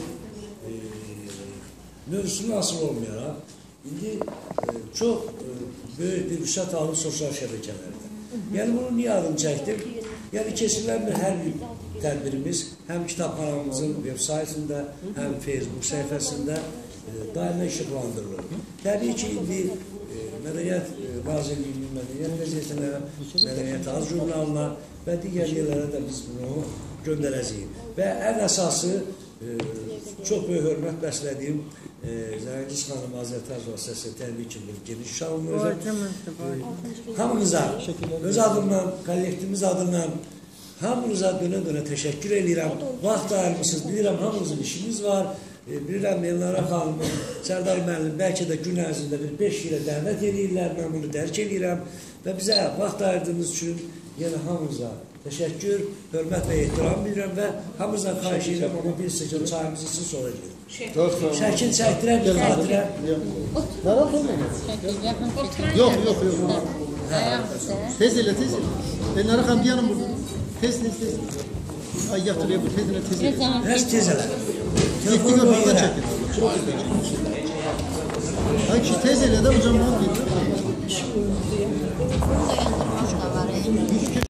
mövzusuna asıl olmayaraq, indi e, çox e, böyük bir vüsət alır sosial şəbəkələrdə. Yəni, bunu niyə adını çəkdim? Yəni, keçirilən bir hər bir tədbirimiz həm kitabxanamızın web saytında, həm Facebook səhifəsində e, daimə işıqlandırılır. Təbii ki, indi e, Mədəniyyət e, Nazirliyinin, Mədəniyyət qəzetinə, Mədəniyyət Az jurnalına və digər yerlərə də biz bunu göndərəcəyik. Və ən əsası, e, çox böyük hörmət bəslədiyim e, Zərəngis xanım Azərtaz vasitəsilə təbii ki, bir geniş şalınılacaq. E, hamınıza, öz adımdan, kollektivimiz adından hamınıza dönə-dönə təşəkkür edirəm. Vaxt ayırmışsınız, bilirəm, hamınızın işiniz var. E, bilirəm, Elnara xanımın, Sərdar müəllim bəlkə də gün ərzində bir beş ilə dəvət edirlər, mən bunu dərk edirəm. Və bizə vaxt ayırdığınız üçün yenə hamınıza təşəkkür, hörmət və ehtiram bilirəm və hamınızdan xahiş edirəm, amma bir stəkan çayımızı sizin sonra gedir. Şəkil çəkdirəm, bir xatirə. Yox, yox, yox. Tez elə, tez elə. Elnara xanım, yanım burada. Tez tez tez. Ay yatırıyor bu tezine tez. Biraz tez elə. Ciddi görməkdə çəkin. Çox ciddi çəkin. Ay ki tez elə də hocam.